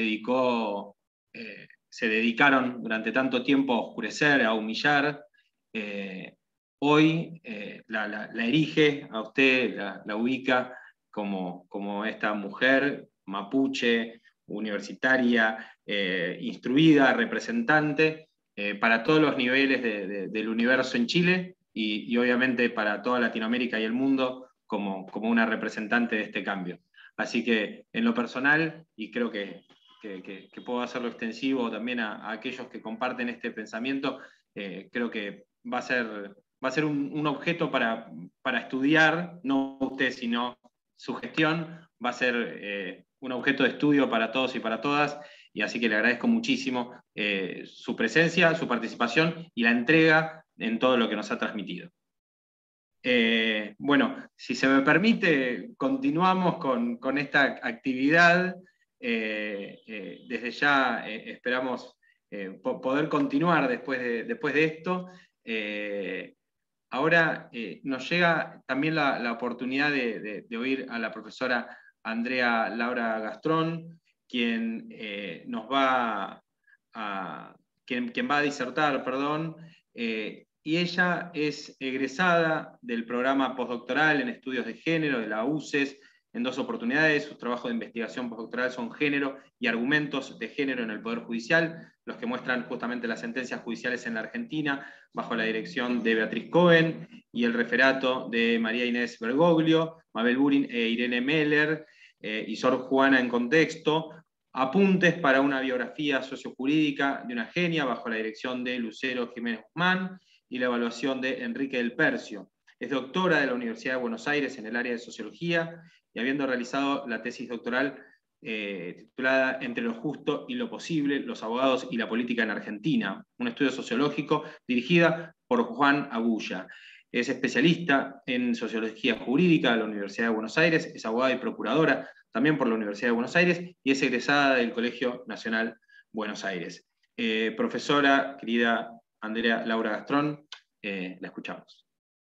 dedicaron durante tanto tiempo a oscurecer, a humillar, hoy la erige a usted, la ubica como esta mujer mapuche, universitaria, instruida, representante, para todos los niveles del universo en Chile, y obviamente para toda Latinoamérica y el mundo, como una representante de este cambio. Así que en lo personal, y creo que puedo hacerlo extensivo también a aquellos que comparten este pensamiento, creo que va a ser un objeto para estudiar, no usted, sino su gestión, va a ser un objeto de estudio para todos y para todas, y así que le agradezco muchísimo su presencia, su participación y la entrega en todo lo que nos ha transmitido. Bueno, si se me permite, continuamos con esta actividad. Desde ya esperamos poder continuar después de esto. Ahora nos llega también la oportunidad de oír a la profesora Andrea Laura Gastrón, quien quien va a disertar, perdón, y ella es egresada del programa postdoctoral en estudios de género de la UCES en 2 oportunidades. Sus trabajos de investigación postdoctoral son Género y argumentos de género en el Poder Judicial, los que muestran justamente las sentencias judiciales en la Argentina, bajo la dirección de Beatriz Cohen, y el referato de María Inés Bergoglio, Mabel Burin e Irene Meller, y Sor Juana en Contexto, apuntes para una biografía sociojurídica de una genia, bajo la dirección de Lucero Jiménez Guzmán, y la evaluación de Enrique del Percio. Es doctora de la Universidad de Buenos Aires en el área de Sociología, y habiendo realizado la tesis doctoral titulada Entre lo justo y lo posible, los abogados y la política en Argentina, un estudio sociológico dirigida por Juan Agulla. Es especialista en Sociología Jurídica de la Universidad de Buenos Aires, es abogada y procuradora también por la Universidad de Buenos Aires, y es egresada del Colegio Nacional Buenos Aires. Profesora, querida Andrea Laura Gastrón, la escuchamos.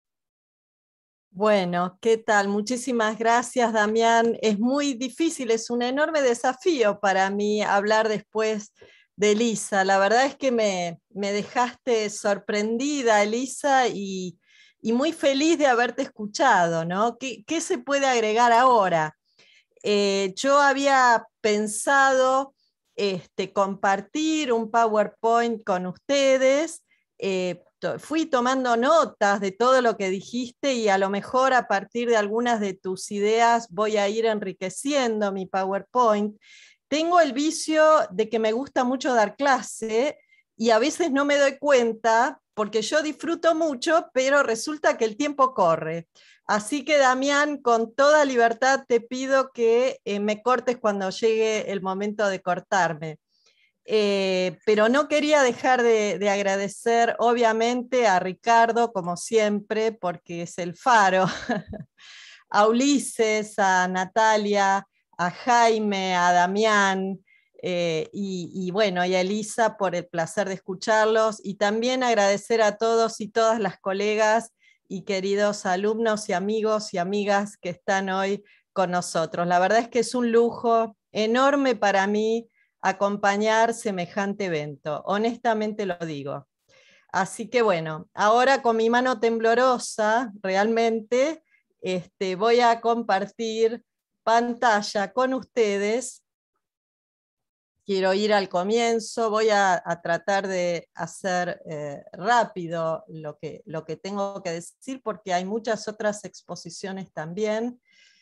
Bueno, ¿qué tal? Muchísimas gracias, Damián. Es muy difícil, es un enorme desafío para mí hablar después de Elisa. La verdad es que me dejaste sorprendida, Elisa, y muy feliz de haberte escuchado, ¿no? ¿Qué se puede agregar ahora? Yo había pensado compartir un PowerPoint con ustedes. Fui tomando notas de todo lo que dijiste, y a lo mejor a partir de algunas de tus ideas voy a ir enriqueciendo mi PowerPoint. Tengo el vicio de que me gusta mucho dar clase, y a veces no me doy cuenta porque yo disfruto mucho, pero resulta que el tiempo corre. Así que, Damián, con toda libertad te pido que me cortes cuando llegue el momento de cortarme. Pero no quería dejar de agradecer, obviamente, a Ricardo, como siempre, porque es el faro, a Ulises, a Natalia, a Jaime, a Damián, y bueno, y a Elisa por el placer de escucharlos, y también agradecer a todos y todas las colegas y queridos alumnos y amigos y amigas que están hoy con nosotros. La verdad es que es un lujo enorme para mí acompañar semejante evento, honestamente lo digo. Así que bueno, ahora con mi mano temblorosa, realmente, voy a compartir pantalla con ustedes. Quiero ir al comienzo, voy a tratar de hacer rápido lo que tengo que decir, porque hay muchas otras exposiciones también.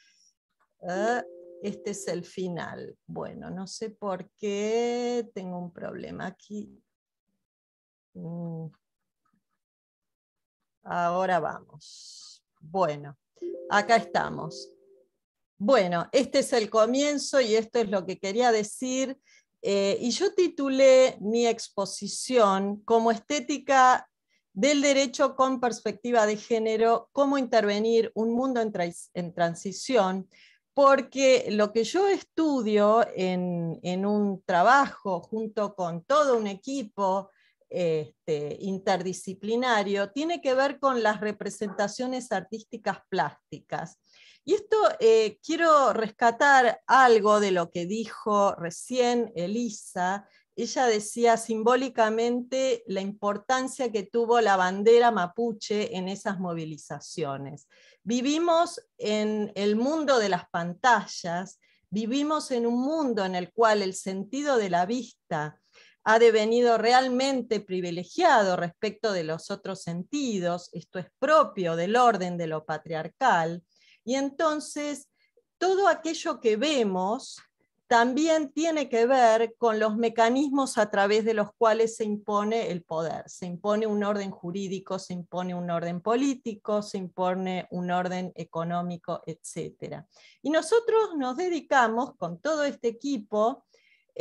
Este es el final. Bueno, no sé por qué tengo un problema aquí. Ahora vamos. Bueno, acá estamos. Bueno, este es el comienzo y esto es lo que quería decir. Y yo titulé mi exposición como Estética del Derecho con Perspectiva de Género, cómo intervenir un mundo en transición, porque lo que yo estudio en un trabajo junto con todo un equipo interdisciplinario tiene que ver con las representaciones artísticas plásticas. Y esto quiero rescatar algo de lo que dijo recién Elisa. Ella decía simbólicamente la importancia que tuvo la bandera mapuche en esas movilizaciones. Vivimos en el mundo de las pantallas, vivimos en un mundo en el cual el sentido de la vista ha devenido realmente privilegiado respecto de los otros sentidos. Esto es propio del orden de lo patriarcal. Y entonces, todo aquello que vemos también tiene que ver con los mecanismos a través de los cuales se impone el poder. Se impone un orden jurídico, se impone un orden político, se impone un orden económico, etc. Y nosotros nos dedicamos con todo este equipo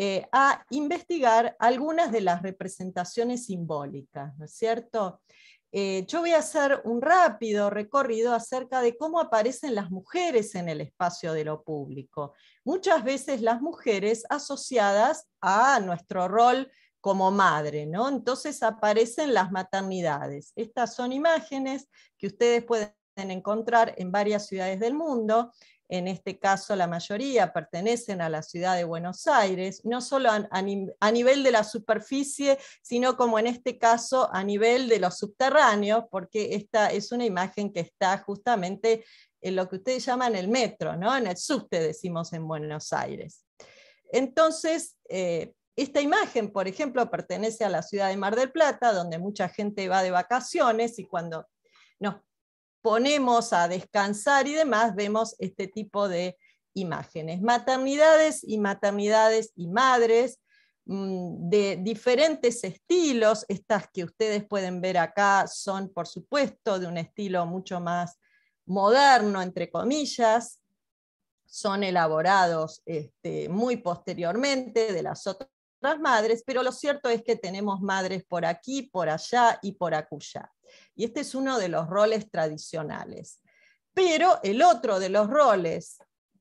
a investigar algunas de las representaciones simbólicas, ¿no es cierto? yo voy a hacer un rápido recorrido acerca de cómo aparecen las mujeres en el espacio de lo público. Muchas veces las mujeres asociadas a nuestro rol como madre, ¿no? Entonces aparecen las maternidades. Estas son imágenes que ustedes pueden encontrar en varias ciudades del mundo. En este caso la mayoría pertenecen a la ciudad de Buenos Aires, no solo a nivel de la superficie, sino como en este caso a nivel de los subterráneos, porque esta es una imagen que está justamente en lo que ustedes llaman el metro, ¿no? En el subte, decimos en Buenos Aires. Entonces, esta imagen, por ejemplo, pertenece a la ciudad de Mar del Plata, donde mucha gente va de vacaciones, y cuando nos ponemos a descansar y demás, vemos este tipo de imágenes. Maternidades y madres, de diferentes estilos. Estas que ustedes pueden ver acá son, por supuesto, de un estilo mucho más moderno, entre comillas, son elaborados muy posteriormente de las otras madres, pero lo cierto es que tenemos madres por aquí, por allá y por acullá. Y este es uno de los roles tradicionales. Pero el otro de los roles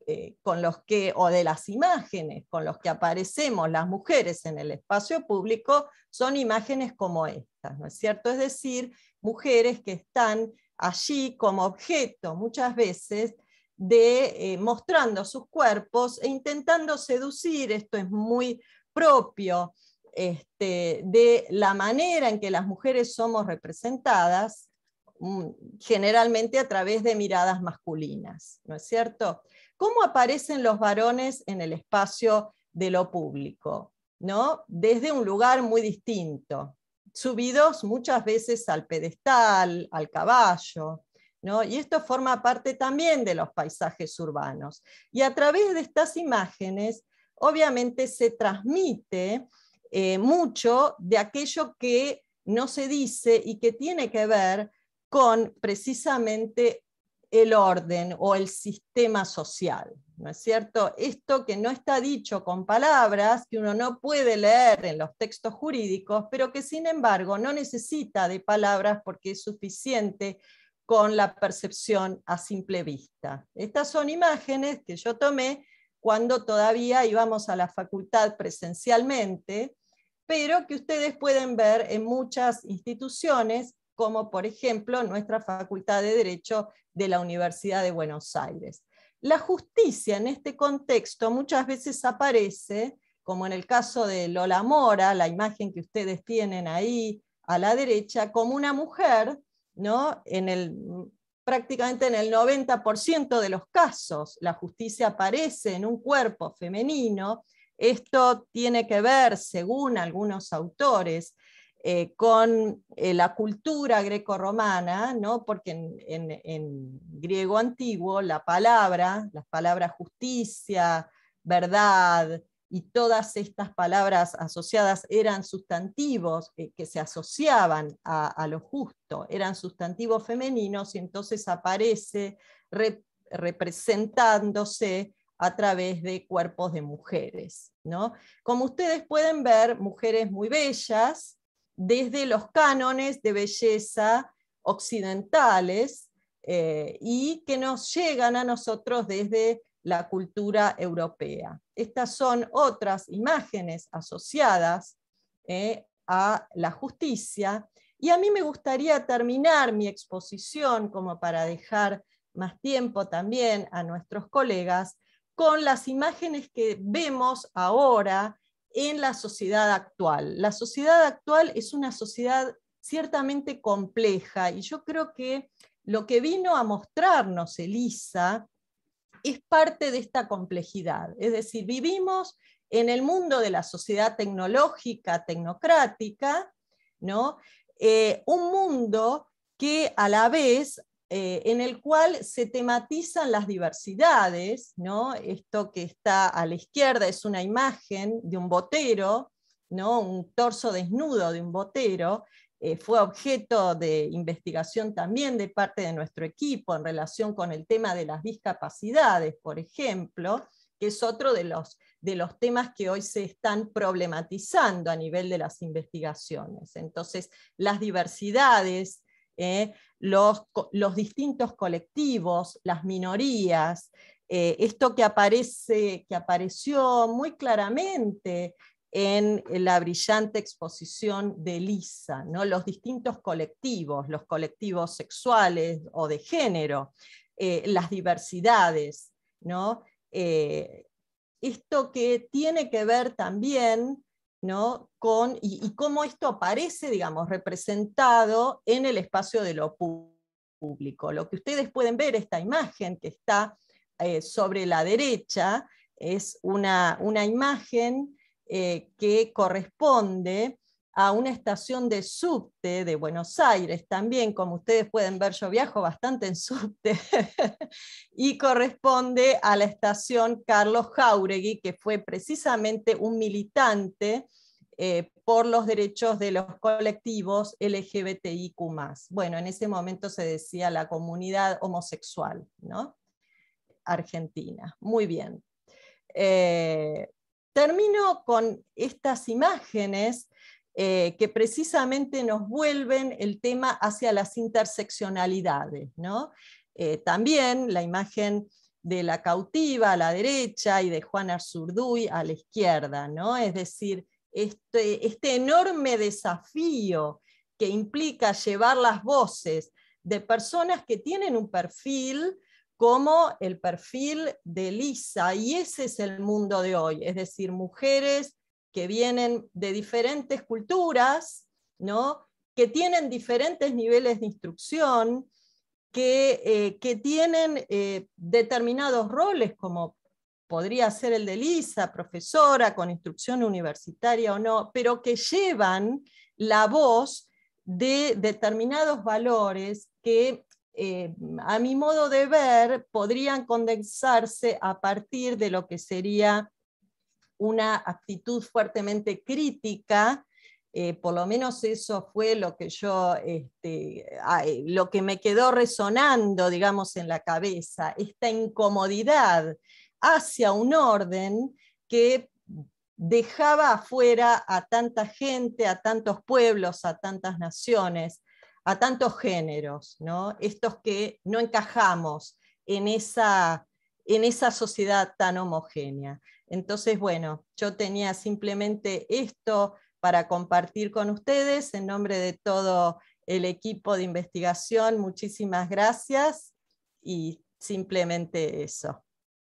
o de las imágenes con los que aparecemos las mujeres en el espacio público son imágenes como estas, ¿no es cierto? Es decir, mujeres que están allí como objeto muchas veces de mostrando sus cuerpos e intentando seducir. Esto es muy propio de la manera en que las mujeres somos representadas, generalmente a través de miradas masculinas, ¿no es cierto? ¿Cómo aparecen los varones en el espacio de lo público? ¿No? Desde un lugar muy distinto, subidos muchas veces al pedestal, al caballo, ¿no? Y esto forma parte también de los paisajes urbanos. Y a través de estas imágenes, obviamente se transmite mucho de aquello que no se dice y que tiene que ver con precisamente el orden o el sistema social, ¿no es cierto? Esto que no está dicho con palabras, que uno no puede leer en los textos jurídicos, pero que sin embargo no necesita de palabras porque es suficiente con la percepción a simple vista. Estas son imágenes que yo tomé cuando todavía íbamos a la facultad presencialmente, pero que ustedes pueden ver en muchas instituciones, como por ejemplo nuestra Facultad de Derecho de la Universidad de Buenos Aires. La justicia en este contexto muchas veces aparece, como en el caso de Lola Mora, la imagen que ustedes tienen ahí a la derecha, como una mujer, ¿no? Prácticamente en el 90% de los casos la justicia aparece en un cuerpo femenino. Esto tiene que ver, según algunos autores, con la cultura grecorromana, ¿no? Porque en griego antiguo las palabras justicia, verdad, y todas estas palabras asociadas eran sustantivos que se asociaban a lo justo, eran sustantivos femeninos, y entonces aparece representándose a través de cuerpos de mujeres, ¿no? Como ustedes pueden ver, mujeres muy bellas, desde los cánones de belleza occidentales, y que nos llegan a nosotros desde la cultura europea. Estas son otras imágenes asociadas a la justicia, y a mí me gustaría terminar mi exposición, como para dejar más tiempo también a nuestros colegas, con las imágenes que vemos ahora en la sociedad actual. La sociedad actual es una sociedad ciertamente compleja, y yo creo que lo que vino a mostrarnos Elisa es parte de esta complejidad. Es decir, vivimos en el mundo de la sociedad tecnológica, tecnocrática, ¿no? Un mundo que a la vez en el cual se tematizan las diversidades, ¿no? Esto que está a la izquierda es una imagen de un botero, ¿no? Un torso desnudo de un botero. Fue objeto de investigación también de parte de nuestro equipo en relación con el tema de las discapacidades, por ejemplo, que es otro de los temas que hoy se están problematizando a nivel de las investigaciones. Entonces, las diversidades los distintos colectivos, las minorías, esto que apareció muy claramente en la brillante exposición de Elisa, ¿no? Los distintos colectivos, los colectivos sexuales o de género, las diversidades, ¿no? Esto que tiene que ver también, ¿no? con y cómo esto aparece, digamos, representado en el espacio de lo público. Lo que ustedes pueden ver, esta imagen que está sobre la derecha, es una imagen que corresponde a una estación de subte de Buenos Aires. También, como ustedes pueden ver, yo viajo bastante en subte, y corresponde a la estación Carlos Jáuregui, que fue precisamente un militante por los derechos de los colectivos LGBTIQ+. Bueno, en ese momento se decía la comunidad homosexual, ¿no? Argentina. Muy bien. Termino con estas imágenes que precisamente nos vuelven el tema hacia las interseccionalidades, ¿no? También la imagen de la cautiva a la derecha y de Juan Arzurduy a la izquierda, ¿no? Es decir, este enorme desafío que implica llevar las voces de personas que tienen un perfil como el perfil de Elisa, y ese es el mundo de hoy, es decir, mujeres que vienen de diferentes culturas, ¿no? Que tienen diferentes niveles de instrucción, que tienen determinados roles, como podría ser el de Elisa, profesora con instrucción universitaria o no, pero que llevan la voz de determinados valores que a mi modo de ver podrían condensarse a partir de lo que sería una actitud fuertemente crítica. Por lo menos eso fue lo que lo que me quedó resonando, digamos, en la cabeza, esta incomodidad hacia un orden que dejaba afuera a tanta gente, a tantos pueblos, a tantas naciones, a tantos géneros, ¿no? Estos que no encajamos en esa sociedad tan homogénea. Entonces, bueno, yo tenía simplemente esto para compartir con ustedes en nombre de todo el equipo de investigación. Muchísimas gracias y simplemente eso.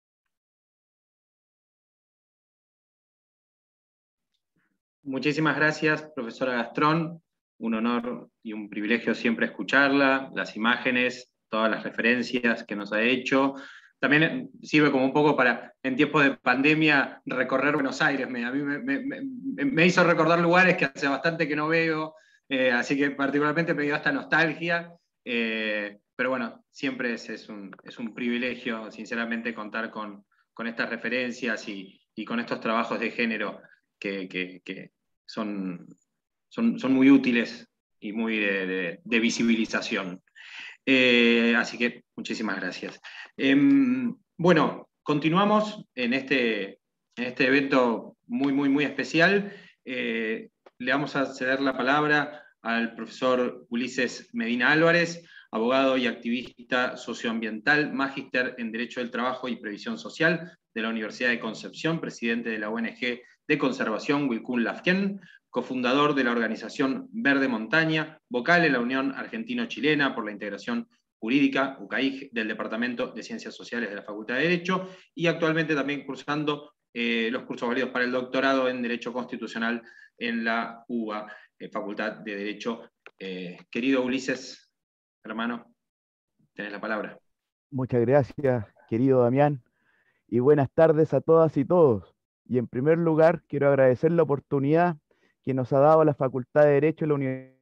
Muchísimas gracias, profesora Gastrón. Un honor y un privilegio siempre escucharla, las imágenes, todas las referencias que nos ha hecho. También sirve como un poco para, en tiempos de pandemia, recorrer Buenos Aires. A mí me hizo recordar lugares que hace bastante que no veo, así que particularmente me dio esta nostalgia. Pero bueno, siempre es un privilegio, sinceramente, contar con estas referencias y con estos trabajos de género que son muy útiles y muy de visibilización. Así que muchísimas gracias. Bueno, continuamos en este evento muy especial. Le vamos a ceder la palabra al profesor Ulises Medina Álvarez, abogado y activista socioambiental, magíster en Derecho del Trabajo y Previsión Social de la Universidad de Concepción, presidente de la ONG de Conservación Wilcún Lafken, cofundador de la organización Verde Montaña, vocal en la Unión Argentino-Chilena por la Integración Jurídica, UCAIJ, del Departamento de Ciencias Sociales de la Facultad de Derecho, y actualmente también cursando los cursos válidos para el doctorado en Derecho Constitucional en la UBA, Facultad de Derecho. Querido Ulises, hermano, tenés la palabra. Muchas gracias, querido Damián, y buenas tardes a todas y todos. Y en primer lugar, quiero agradecer la oportunidad que nos ha dado la Facultad de Derecho de la Universidad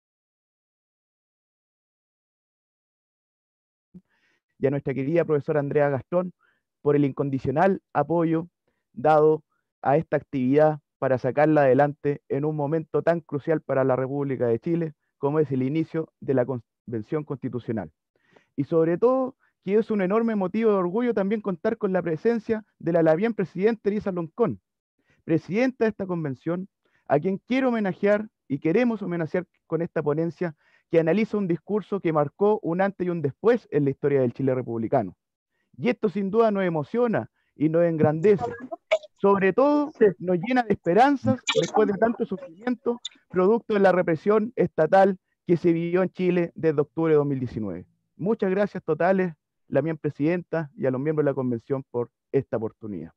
y a nuestra querida profesora Andrea Gastrón por el incondicional apoyo dado a esta actividad para sacarla adelante en un momento tan crucial para la República de Chile como es el inicio de la Convención Constitucional. Y sobre todo, que es un enorme motivo de orgullo también contar con la presencia de la bien presidenta Elisa Loncón, presidenta de esta convención, a quien quiero homenajear y queremos homenajear con esta ponencia que analiza un discurso que marcó un antes y un después en la historia del Chile republicano. Y esto sin duda nos emociona y nos engrandece. Sobre todo, nos llena de esperanzas después de tanto sufrimiento, producto de la represión estatal que se vivió en Chile desde octubre de 2019. Muchas gracias totales, la mía presidenta y a los miembros de la convención por esta oportunidad.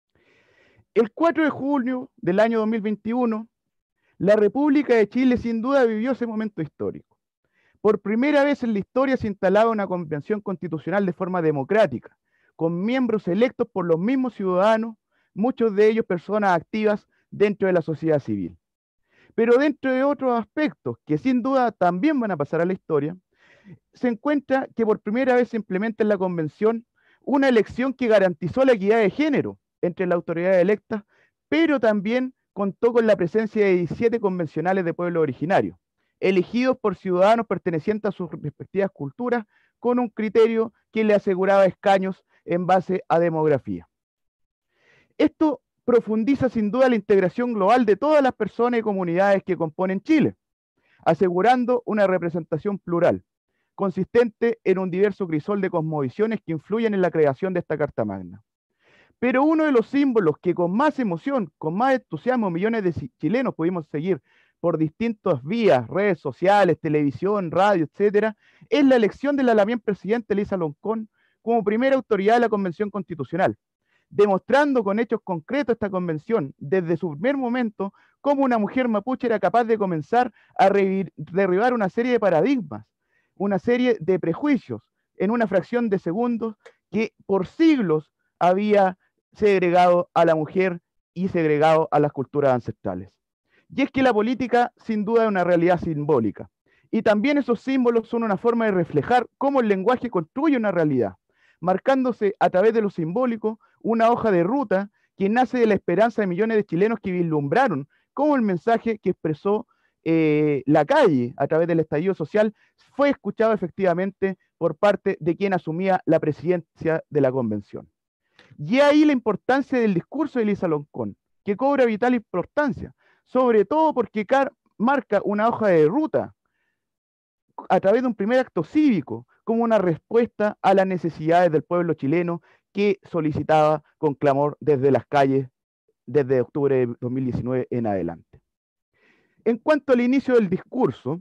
El 4 de junio del año 2021, la República de Chile sin duda vivió ese momento histórico. Por primera vez en la historia se instalaba una convención constitucional de forma democrática, con miembros electos por los mismos ciudadanos, muchos de ellos personas activas dentro de la sociedad civil. Pero dentro de otros aspectos que sin duda también van a pasar a la historia, se encuentra que por primera vez se implementa en la convención una elección que garantizó la equidad de género entre las autoridades electas, pero también contó con la presencia de 17 convencionales de pueblos originarios, elegidos por ciudadanos pertenecientes a sus respectivas culturas, con un criterio que le aseguraba escaños en base a demografía. Esto profundiza sin duda la integración global de todas las personas y comunidades que componen Chile, asegurando una representación plural, consistente en un diverso crisol de cosmovisiones que influyen en la creación de esta Carta Magna. Pero uno de los símbolos que con más emoción, con más entusiasmo, millones de chilenos pudimos seguir por distintas vías, redes sociales, televisión, radio, etcétera, es la elección de la también presidenta Elisa Loncón como primera autoridad de la Convención Constitucional, demostrando con hechos concretos esta convención, desde su primer momento, cómo una mujer mapuche era capaz de comenzar a derribar una serie de paradigmas, una serie de prejuicios, en una fracción de segundos que por siglos había segregado a la mujer y segregado a las culturas ancestrales. Y es que la política sin duda es una realidad simbólica, y también esos símbolos son una forma de reflejar cómo el lenguaje construye una realidad, marcándose a través de lo simbólico una hoja de ruta que nace de la esperanza de millones de chilenos que vislumbraron cómo el mensaje que expresó la calle a través del estallido social fue escuchado efectivamente por parte de quien asumía la presidencia de la convención. Y ahí la importancia del discurso de Elisa Loncón, que cobra vital importancia, sobre todo porque marca una hoja de ruta a través de un primer acto cívico, como una respuesta a las necesidades del pueblo chileno que solicitaba con clamor desde las calles desde octubre de 2019 en adelante. En cuanto al inicio del discurso,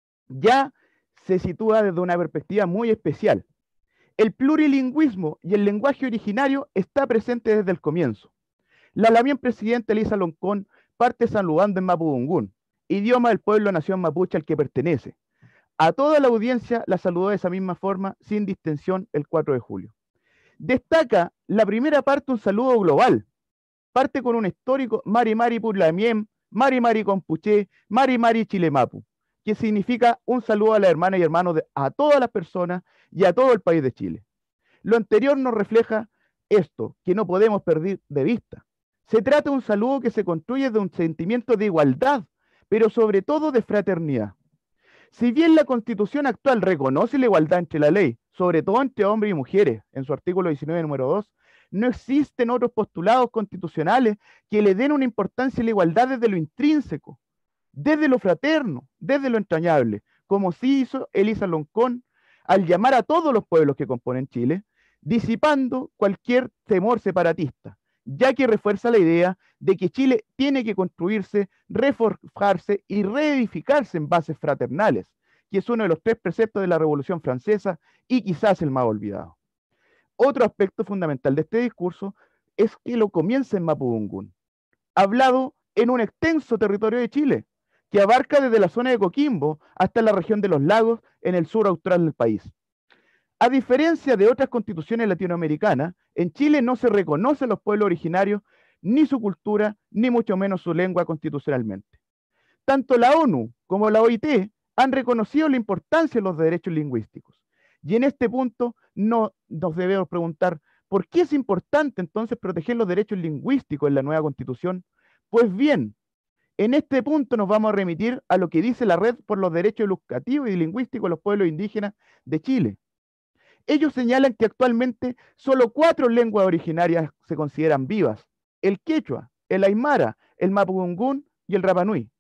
ya se sitúa desde una perspectiva muy especial. El plurilingüismo y el lenguaje originario está presente desde el comienzo. La también presidenta Elisa Loncón parte saludando en mapudungún, idioma del pueblo nación mapuche al que pertenece. A toda la audiencia la saludó de esa misma forma, sin distinción, el 4 de julio. Destaca la primera parte un saludo global. Parte con un histórico Mari Mari Pulamiem, Mari Mari Compuché, Mari Mari Chilemapu, que significa un saludo a las hermanas y hermanos a todas las personas y a todo el país de Chile. Lo anterior nos refleja esto, que no podemos perder de vista. Se trata de un saludo que se construye de un sentimiento de igualdad, pero sobre todo de fraternidad. Si bien la Constitución actual reconoce la igualdad entre la ley, sobre todo entre hombres y mujeres, en su artículo 19, número 2, no existen otros postulados constitucionales que le den una importancia a la igualdad desde lo intrínseco, desde lo fraterno, desde lo entrañable, como sí hizo Elisa Loncón al llamar a todos los pueblos que componen Chile, disipando cualquier temor separatista, ya que refuerza la idea de que Chile tiene que construirse, reforjarse y reedificarse en bases fraternales, que es uno de los 3 preceptos de la Revolución Francesa y quizás el más olvidado. Otro aspecto fundamental de este discurso es que lo comienza en mapudungún, hablado en un extenso territorio de Chile, que abarca desde la zona de Coquimbo hasta la región de los lagos en el sur austral del país. A diferencia de otras constituciones latinoamericanas, en Chile no se reconoce a los pueblos originarios ni su cultura, ni mucho menos su lengua constitucionalmente. Tanto la ONU como la OIT han reconocido la importancia de los derechos lingüísticos. Y en este punto no nos debemos preguntar, ¿por qué es importante entonces proteger los derechos lingüísticos en la nueva Constitución? Pues bien, en este punto nos vamos a remitir a lo que dice la Red por los Derechos Educativos y Lingüísticos de los Pueblos Indígenas de Chile. Ellos señalan que actualmente solo 4 lenguas originarias se consideran vivas: el quechua, el aymara, el mapudungún y el rapanui.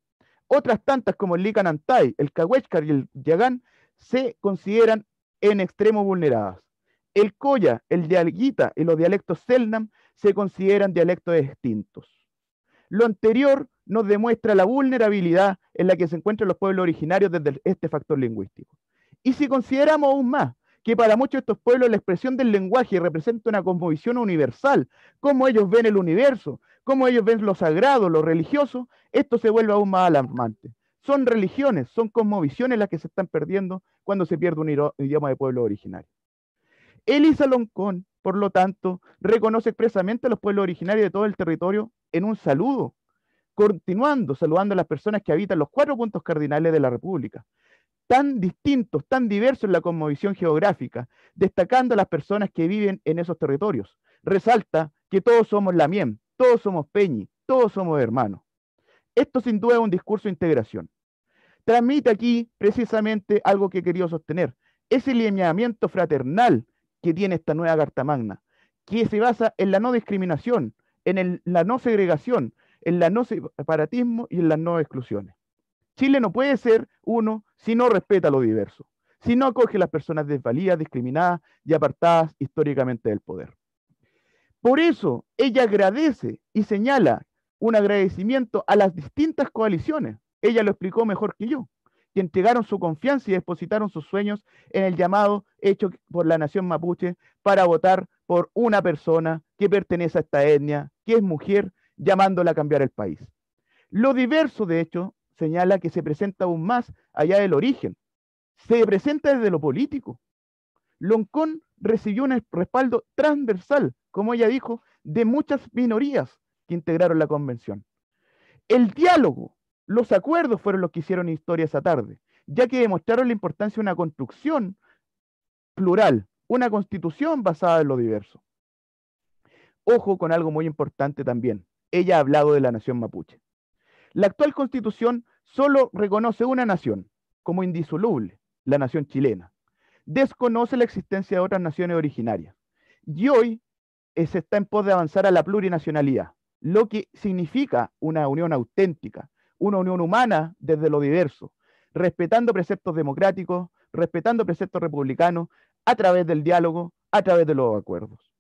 Otras tantas, como el Licanantay, el Cahuéscar y el Yagán, se consideran en extremo vulneradas. El Coya, el Dialguita y los dialectos Selknam se consideran dialectos extintos. Lo anterior nos demuestra la vulnerabilidad en la que se encuentran los pueblos originarios desde este factor lingüístico. Y si consideramos aún más que para muchos de estos pueblos la expresión del lenguaje representa una cosmovisión universal, cómo ellos ven el universo, cómo ellos ven lo sagrado, lo religioso, esto se vuelve aún más alarmante. Son religiones, son cosmovisiones las que se están perdiendo cuando se pierde un idioma de pueblo originario. Elisa Loncón, por lo tanto, reconoce expresamente a los pueblos originarios de todo el territorio en un saludo, continuando saludando a las personas que habitan los 4 puntos cardinales de la República, tan distintos, tan diversos en la cosmovisión geográfica, destacando a las personas que viven en esos territorios. Resalta que todos somos Lamien, todos somos Peñi, todos somos hermanos. Esto sin duda es un discurso de integración. Transmite aquí precisamente algo que he querido sostener, ese lineamiento fraternal que tiene esta nueva Carta Magna, que se basa en la no discriminación, en la no segregación, en el no separatismo y en las no exclusiones. Chile no puede ser uno si no respeta lo diverso, si no acoge a las personas desvalidas, discriminadas y apartadas históricamente del poder. Por eso ella agradece y señala un agradecimiento a las distintas coaliciones, ella lo explicó mejor que yo, que entregaron su confianza y depositaron sus sueños en el llamado hecho por la nación mapuche para votar por una persona que pertenece a esta etnia, que es mujer, llamándola a cambiar el país. Lo diverso, de hecho, señala que se presenta aún más allá del origen, se presenta desde lo político. Loncón recibió un respaldo transversal, como ella dijo, de muchas minorías que integraron la convención. El diálogo, los acuerdos fueron los que hicieron historia esa tarde, ya que demostraron la importancia de una construcción plural, una constitución basada en lo diverso. Ojo con algo muy importante también, ella ha hablado de la nación mapuche. La actual constitución solo reconoce una nación como indisoluble, la nación chilena. Desconoce la existencia de otras naciones originarias. Y hoy se está en pos de avanzar a la plurinacionalidad, lo que significa una unión auténtica, una unión humana desde lo diverso, respetando preceptos democráticos, respetando preceptos republicanos, a través del diálogo, a través de los acuerdos.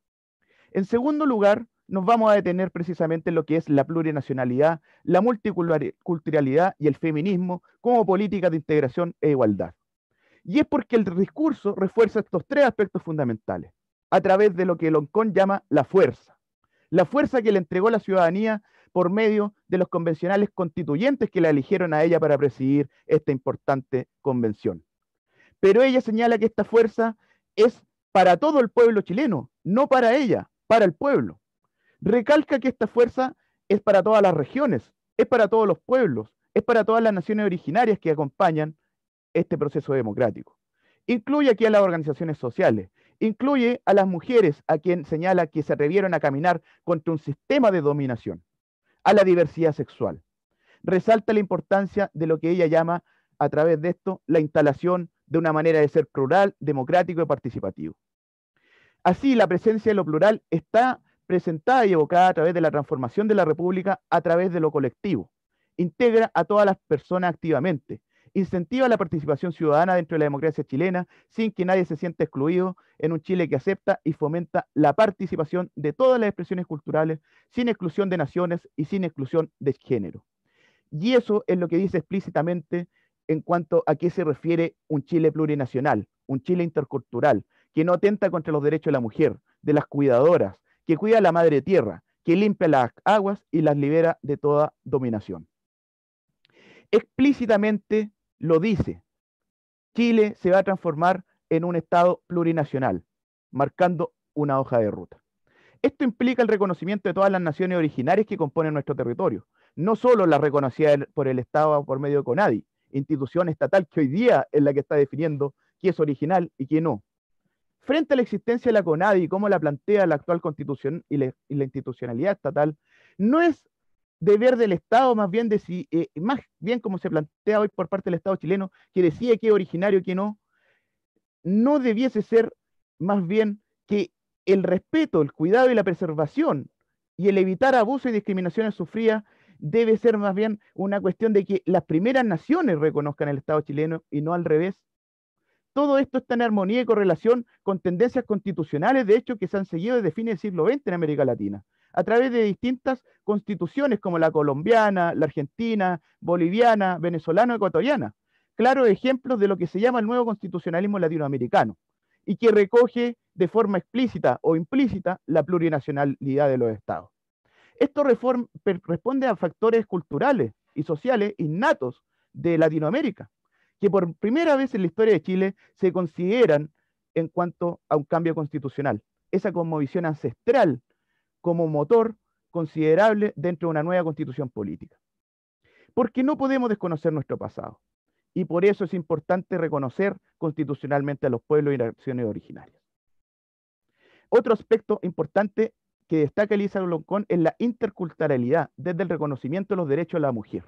En segundo lugar, nos vamos a detener precisamente en lo que es la plurinacionalidad, la multiculturalidad y el feminismo como políticas de integración e igualdad. Y es porque el discurso refuerza estos 3 aspectos fundamentales, a través de lo que Loncón llama la fuerza que le entregó la ciudadanía por medio de los convencionales constituyentes que la eligieron a ella para presidir esta importante convención. Pero ella señala que esta fuerza es para todo el pueblo chileno, no para ella, para el pueblo. Recalca que esta fuerza es para todas las regiones, es para todos los pueblos, es para todas las naciones originarias que acompañan este proceso democrático. Incluye aquí a las organizaciones sociales, incluye a las mujeres a quien señala que se atrevieron a caminar contra un sistema de dominación, a la diversidad sexual. Resalta la importancia de lo que ella llama, a través de esto, la instalación de una manera de ser plural, democrático y participativo. Así, la presencia de lo plural está presentada y evocada a través de la transformación de la República a través de lo colectivo. Integra a todas las personas activamente, incentiva la participación ciudadana dentro de la democracia chilena sin que nadie se sienta excluido en un Chile que acepta y fomenta la participación de todas las expresiones culturales sin exclusión de naciones y sin exclusión de género. Y eso es lo que dice explícitamente en cuanto a qué se refiere un Chile plurinacional, un Chile intercultural, que no atenta contra los derechos de la mujer, de las cuidadoras, que cuida a la madre tierra, que limpia las aguas y las libera de toda dominación. Explícitamente lo dice, Chile se va a transformar en un Estado plurinacional, marcando una hoja de ruta. Esto implica el reconocimiento de todas las naciones originarias que componen nuestro territorio, no solo las reconocidas por el Estado por medio de CONADI, institución estatal que hoy día es la que está definiendo qué es original y qué no. Frente a la existencia de la CONADI y cómo la plantea la actual constitución y la institucionalidad estatal, no es deber del Estado, más bien como se plantea hoy por parte del Estado chileno, que decide qué es originario y qué no, no debiese ser más bien que el respeto, el cuidado y la preservación y el evitar abusos y discriminaciones sufridas debe ser más bien una cuestión de que las primeras naciones reconozcan el Estado chileno y no al revés. Todo esto está en armonía y correlación con tendencias constitucionales, de hecho, que se han seguido desde fines del siglo XX en América Latina, a través de distintas constituciones como la colombiana, la argentina, boliviana, venezolana, ecuatoriana. Claros ejemplos de lo que se llama el nuevo constitucionalismo latinoamericano y que recoge de forma explícita o implícita la plurinacionalidad de los estados. Esto responde a factores culturales y sociales innatos de Latinoamérica, que por primera vez en la historia de Chile se consideran en cuanto a un cambio constitucional. Esa cosmovisión ancestral como motor considerable dentro de una nueva constitución política. Porque no podemos desconocer nuestro pasado. Y por eso es importante reconocer constitucionalmente a los pueblos y naciones originarias. Otro aspecto importante que destaca Elisa Loncón es la interculturalidad desde el reconocimiento de los derechos de la mujer.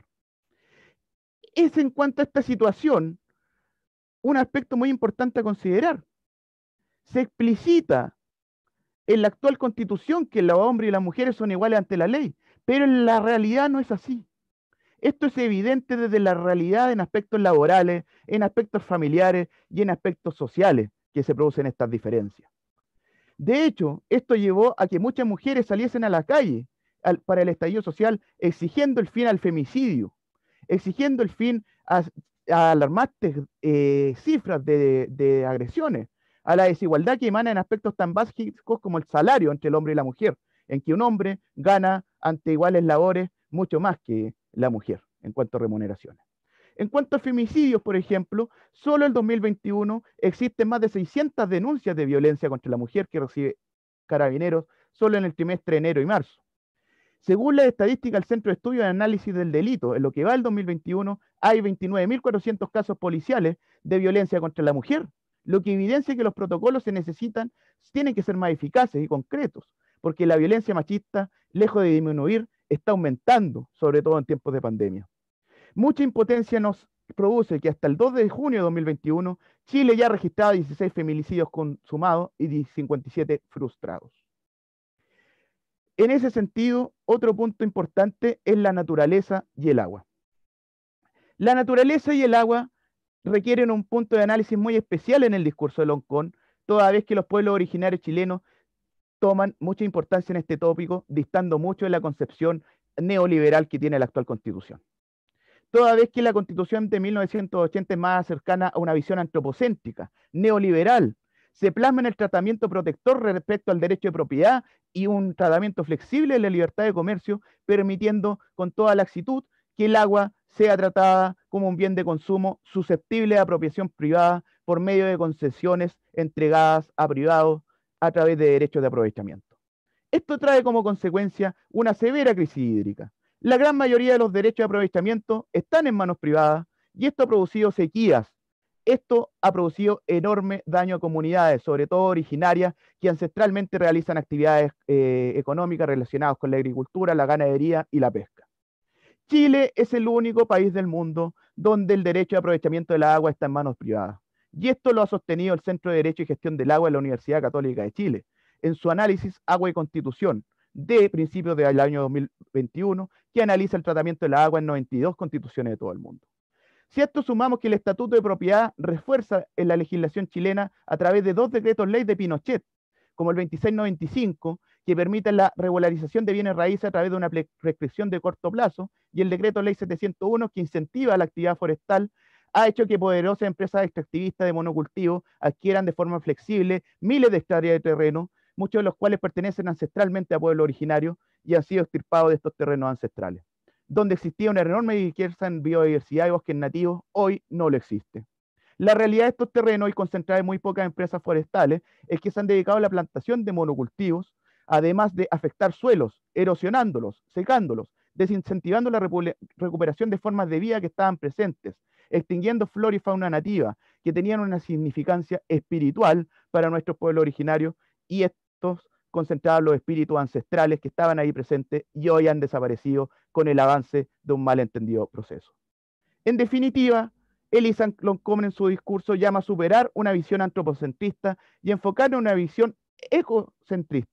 Es en cuanto a esta situación un aspecto muy importante a considerar. Se explicita en la actual constitución que los hombres y las mujeres son iguales ante la ley, pero en la realidad no es así. Esto es evidente desde la realidad en aspectos laborales, en aspectos familiares y en aspectos sociales que se producen estas diferencias. De hecho, esto llevó a que muchas mujeres saliesen a la calle para el estallido social exigiendo el fin al femicidio, exigiendo el fin a alarmantes cifras de agresiones, a la desigualdad que emana en aspectos tan básicos como el salario entre el hombre y la mujer, en que un hombre gana ante iguales labores mucho más que la mujer en cuanto a remuneraciones. En cuanto a femicidios, por ejemplo, solo en 2021 existen más de 600 denuncias de violencia contra la mujer que recibe Carabineros solo en el trimestre de enero y marzo. Según la estadística del Centro de Estudio y Análisis del Delito, en lo que va del 2021, hay 29.400 casos policiales de violencia contra la mujer, lo que evidencia que los protocolos tienen que ser más eficaces y concretos, porque la violencia machista, lejos de disminuir, está aumentando, sobre todo en tiempos de pandemia. Mucha impotencia nos produce que hasta el 2 de junio de 2021, Chile ya ha registrado 16 feminicidios consumados y 57 frustrados. En ese sentido, otro punto importante es la naturaleza y el agua. La naturaleza y el agua requieren un punto de análisis muy especial en el discurso de Loncón, toda vez que los pueblos originarios chilenos toman mucha importancia en este tópico, distando mucho de la concepción neoliberal que tiene la actual Constitución. Toda vez que la Constitución de 1980 es más cercana a una visión antropocéntrica, neoliberal, se plasma en el tratamiento protector respecto al derecho de propiedad y un tratamiento flexible de la libertad de comercio, permitiendo con toda laxitud que el agua sea tratada como un bien de consumo susceptible de apropiación privada por medio de concesiones entregadas a privados a través de derechos de aprovechamiento. Esto trae como consecuencia una severa crisis hídrica. La gran mayoría de los derechos de aprovechamiento están en manos privadas y esto ha producido sequías. Esto ha producido enorme daño a comunidades, sobre todo originarias, que ancestralmente realizan actividades económicas relacionadas con la agricultura, la ganadería y la pesca. Chile es el único país del mundo donde el derecho de aprovechamiento del agua está en manos privadas. Y esto lo ha sostenido el Centro de Derecho y Gestión del Agua de la Universidad Católica de Chile, en su análisis Agua y Constitución, de principios del año 2021, que analiza el tratamiento del agua en 92 constituciones de todo el mundo. Si a esto sumamos que el Estatuto de Propiedad refuerza en la legislación chilena a través de 2 decretos ley de Pinochet, como el 2695, que permiten la regularización de bienes raíces a través de una prescripción de corto plazo, y el decreto ley 701, que incentiva la actividad forestal, ha hecho que poderosas empresas extractivistas de monocultivo adquieran de forma flexible miles de hectáreas de terreno, muchos de los cuales pertenecen ancestralmente a pueblos originarios y han sido extirpados de estos terrenos ancestrales. Donde existía una enorme riqueza en biodiversidad y bosques nativos, hoy no lo existe. La realidad de estos terrenos, y concentrada en muy pocas empresas forestales, es que se han dedicado a la plantación de monocultivos, además de afectar suelos, erosionándolos, secándolos, desincentivando la recuperación de formas de vida que estaban presentes, extinguiendo flora y fauna nativa, que tenían una significancia espiritual para nuestros pueblos originarios, y estos concentraban los espíritus ancestrales que estaban ahí presentes y hoy han desaparecido con el avance de un malentendido proceso. En definitiva, Elisa Loncón en su discurso llama a superar una visión antropocentrista y enfocar en una visión ecocentrista,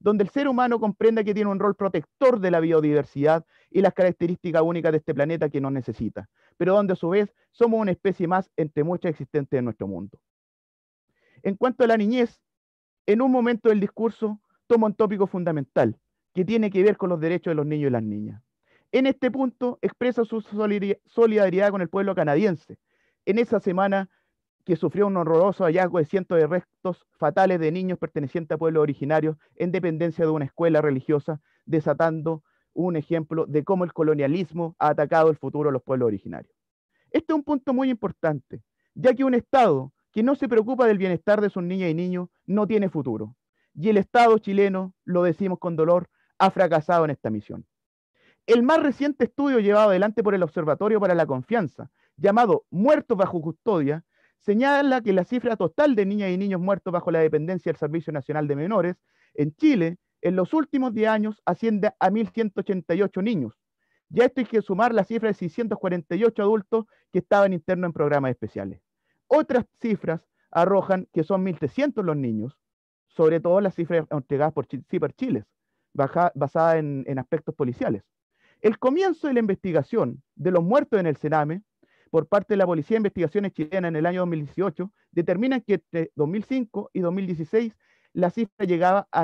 donde el ser humano comprenda que tiene un rol protector de la biodiversidad y las características únicas de este planeta que nos necesita, pero donde a su vez somos una especie más entre muchas existentes en nuestro mundo. En cuanto a la niñez, en un momento del discurso toma un tópico fundamental que tiene que ver con los derechos de los niños y las niñas. En este punto expresa su solidaridad con el pueblo canadiense, en esa semana que sufrió un horroroso hallazgo de cientos de restos fatales de niños pertenecientes a pueblos originarios en dependencia de una escuela religiosa, desatando un ejemplo de cómo el colonialismo ha atacado el futuro de los pueblos originarios. Este es un punto muy importante, ya que un Estado que no se preocupa del bienestar de sus niñas y niños no tiene futuro. Y el Estado chileno, lo decimos con dolor, ha fracasado en esta misión. El más reciente estudio llevado adelante por el Observatorio para la Confianza, llamado Muertos bajo custodia, señala que la cifra total de niñas y niños muertos bajo la dependencia del Servicio Nacional de Menores en Chile en los últimos 10 años asciende a 1.188 niños. Ya esto hay que sumar la cifra de 648 adultos que estaban internos en programas especiales. Otras cifras arrojan que son 1.300 los niños, sobre todo las cifras entregadas por CIPER Chile, basadas en aspectos policiales. El comienzo de la investigación de los muertos en el Sename por parte de la Policía de Investigaciones chilena en el año 2018 determinan que entre 2005 y 2016 la cifra llegaba a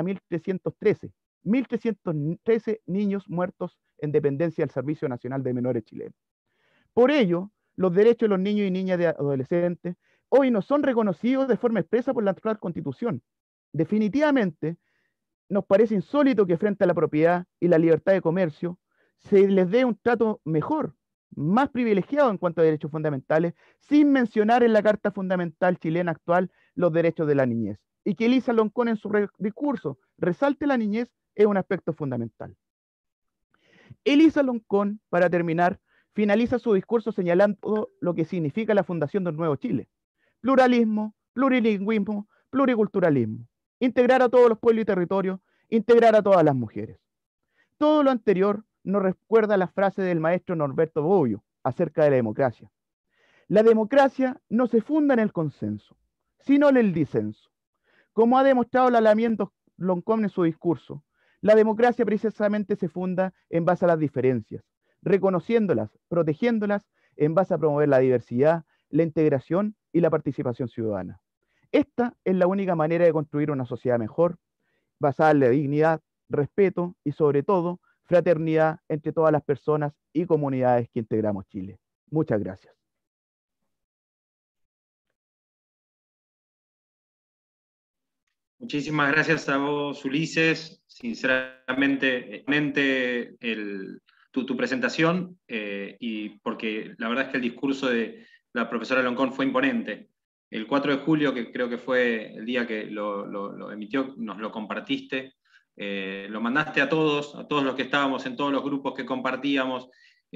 1.313 niños muertos en dependencia del Servicio Nacional de Menores chileno. Por ello, los derechos de los niños y niñas de adolescentes hoy no son reconocidos de forma expresa por la actual Constitución. Definitivamente, nos parece insólito que frente a la propiedad y la libertad de comercio se les dé un trato mejor, más privilegiado en cuanto a derechos fundamentales, sin mencionar en la Carta Fundamental chilena actual los derechos de la niñez. Y que Elisa Loncón en su discurso resalte la niñez es un aspecto fundamental. Elisa Loncón, para terminar, finaliza su discurso señalando lo que significa la fundación del Nuevo Chile. Pluralismo, plurilingüismo, pluriculturalismo. Integrar a todos los pueblos y territorios, integrar a todas las mujeres. Todo lo anterior nos recuerda la frase del maestro Norberto Bobbio acerca de la democracia. La democracia no se funda en el consenso, sino en el disenso. Como ha demostrado la Lamiento Loncón en su discurso, la democracia precisamente se funda en base a las diferencias, reconociéndolas, protegiéndolas en base a promover la diversidad, la integración y la participación ciudadana. Esta es la única manera de construir una sociedad mejor, basada en la dignidad, respeto y sobre todo fraternidad entre todas las personas y comunidades que integramos Chile. Muchas gracias. Muchísimas gracias a vos, Ulises. Sinceramente, tu presentación, y porque la verdad es que el discurso de la profesora Loncón fue imponente. El 4 de julio, que creo que fue el día que lo emitió, nos lo compartiste. Lo mandaste a todos los que estábamos en todos los grupos que compartíamos,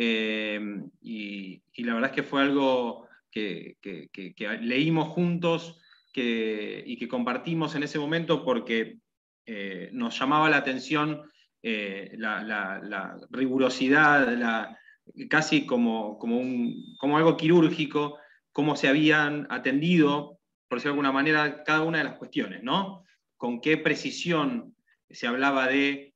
y la verdad es que fue algo que leímos juntos y que compartimos en ese momento porque nos llamaba la atención la rigurosidad, casi como algo quirúrgico, cómo se habían atendido, por decirlo de alguna manera, cada una de las cuestiones, ¿no? Con qué precisión se hablaba el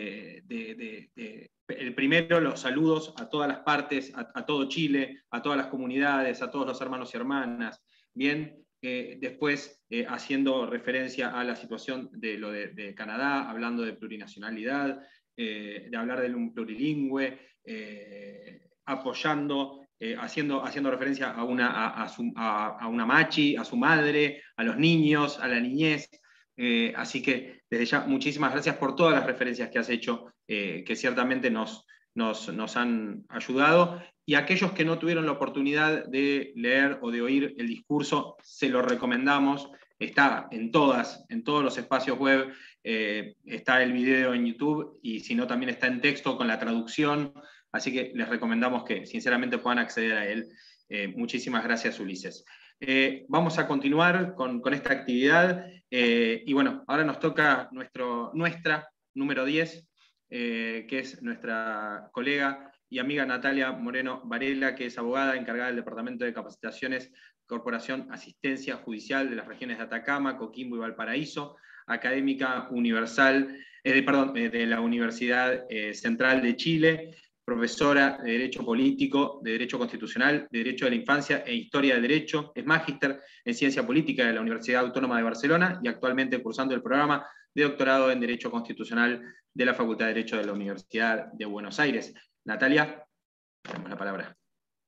primero, los saludos a todas las partes, a todo Chile, a todas las comunidades, a todos los hermanos y hermanas, bien. Después, haciendo referencia a la situación de Canadá, hablando de plurinacionalidad, de hablar de un plurilingüe, apoyando, haciendo referencia a una machi, a su madre, a los niños, a la niñez. Así que desde ya muchísimas gracias por todas las referencias que has hecho, que ciertamente nos han ayudado, y a aquellos que no tuvieron la oportunidad de leer o de oír el discurso, se lo recomendamos. Está en todos los espacios web, está el video en YouTube, y si no también está en texto con la traducción, así que les recomendamos que sinceramente puedan acceder a él. Muchísimas gracias, Ulises. Vamos a continuar con esta actividad, y bueno, ahora nos toca nuestra número 10, que es nuestra colega y amiga Natalia Moreno Varela, que es abogada encargada del Departamento de Capacitaciones, Corporación Asistencia Judicial de las regiones de Atacama, Coquimbo y Valparaíso. académica universal, de la Universidad Central de Chile, profesora de Derecho Político, de Derecho Constitucional, de Derecho de la Infancia e Historia del Derecho, es magíster en Ciencia Política de la Universidad Autónoma de Barcelona y actualmente cursando el programa de doctorado en Derecho Constitucional de la Facultad de Derecho de la Universidad de Buenos Aires. Natalia, tenemos la palabra.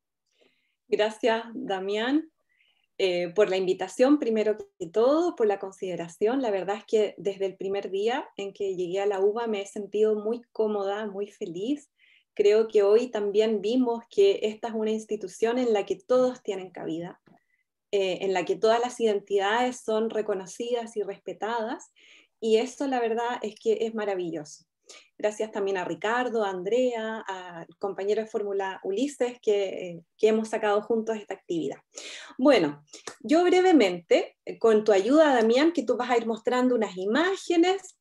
Gracias, Damián, por la invitación, primero que todo, por la consideración. La verdad es que desde el primer día en que llegué a la UBA me he sentido muy cómoda, muy feliz. Creo que hoy también vimos que esta es una institución en la que todos tienen cabida, en la que todas las identidades son reconocidas y respetadas, y eso la verdad es que es maravilloso. Gracias también a Ricardo, a Andrea, al compañero de Fórmula Ulises, que hemos sacado juntos esta actividad. Bueno, yo brevemente, con tu ayuda, Damián, que tú vas a ir mostrando unas imágenes,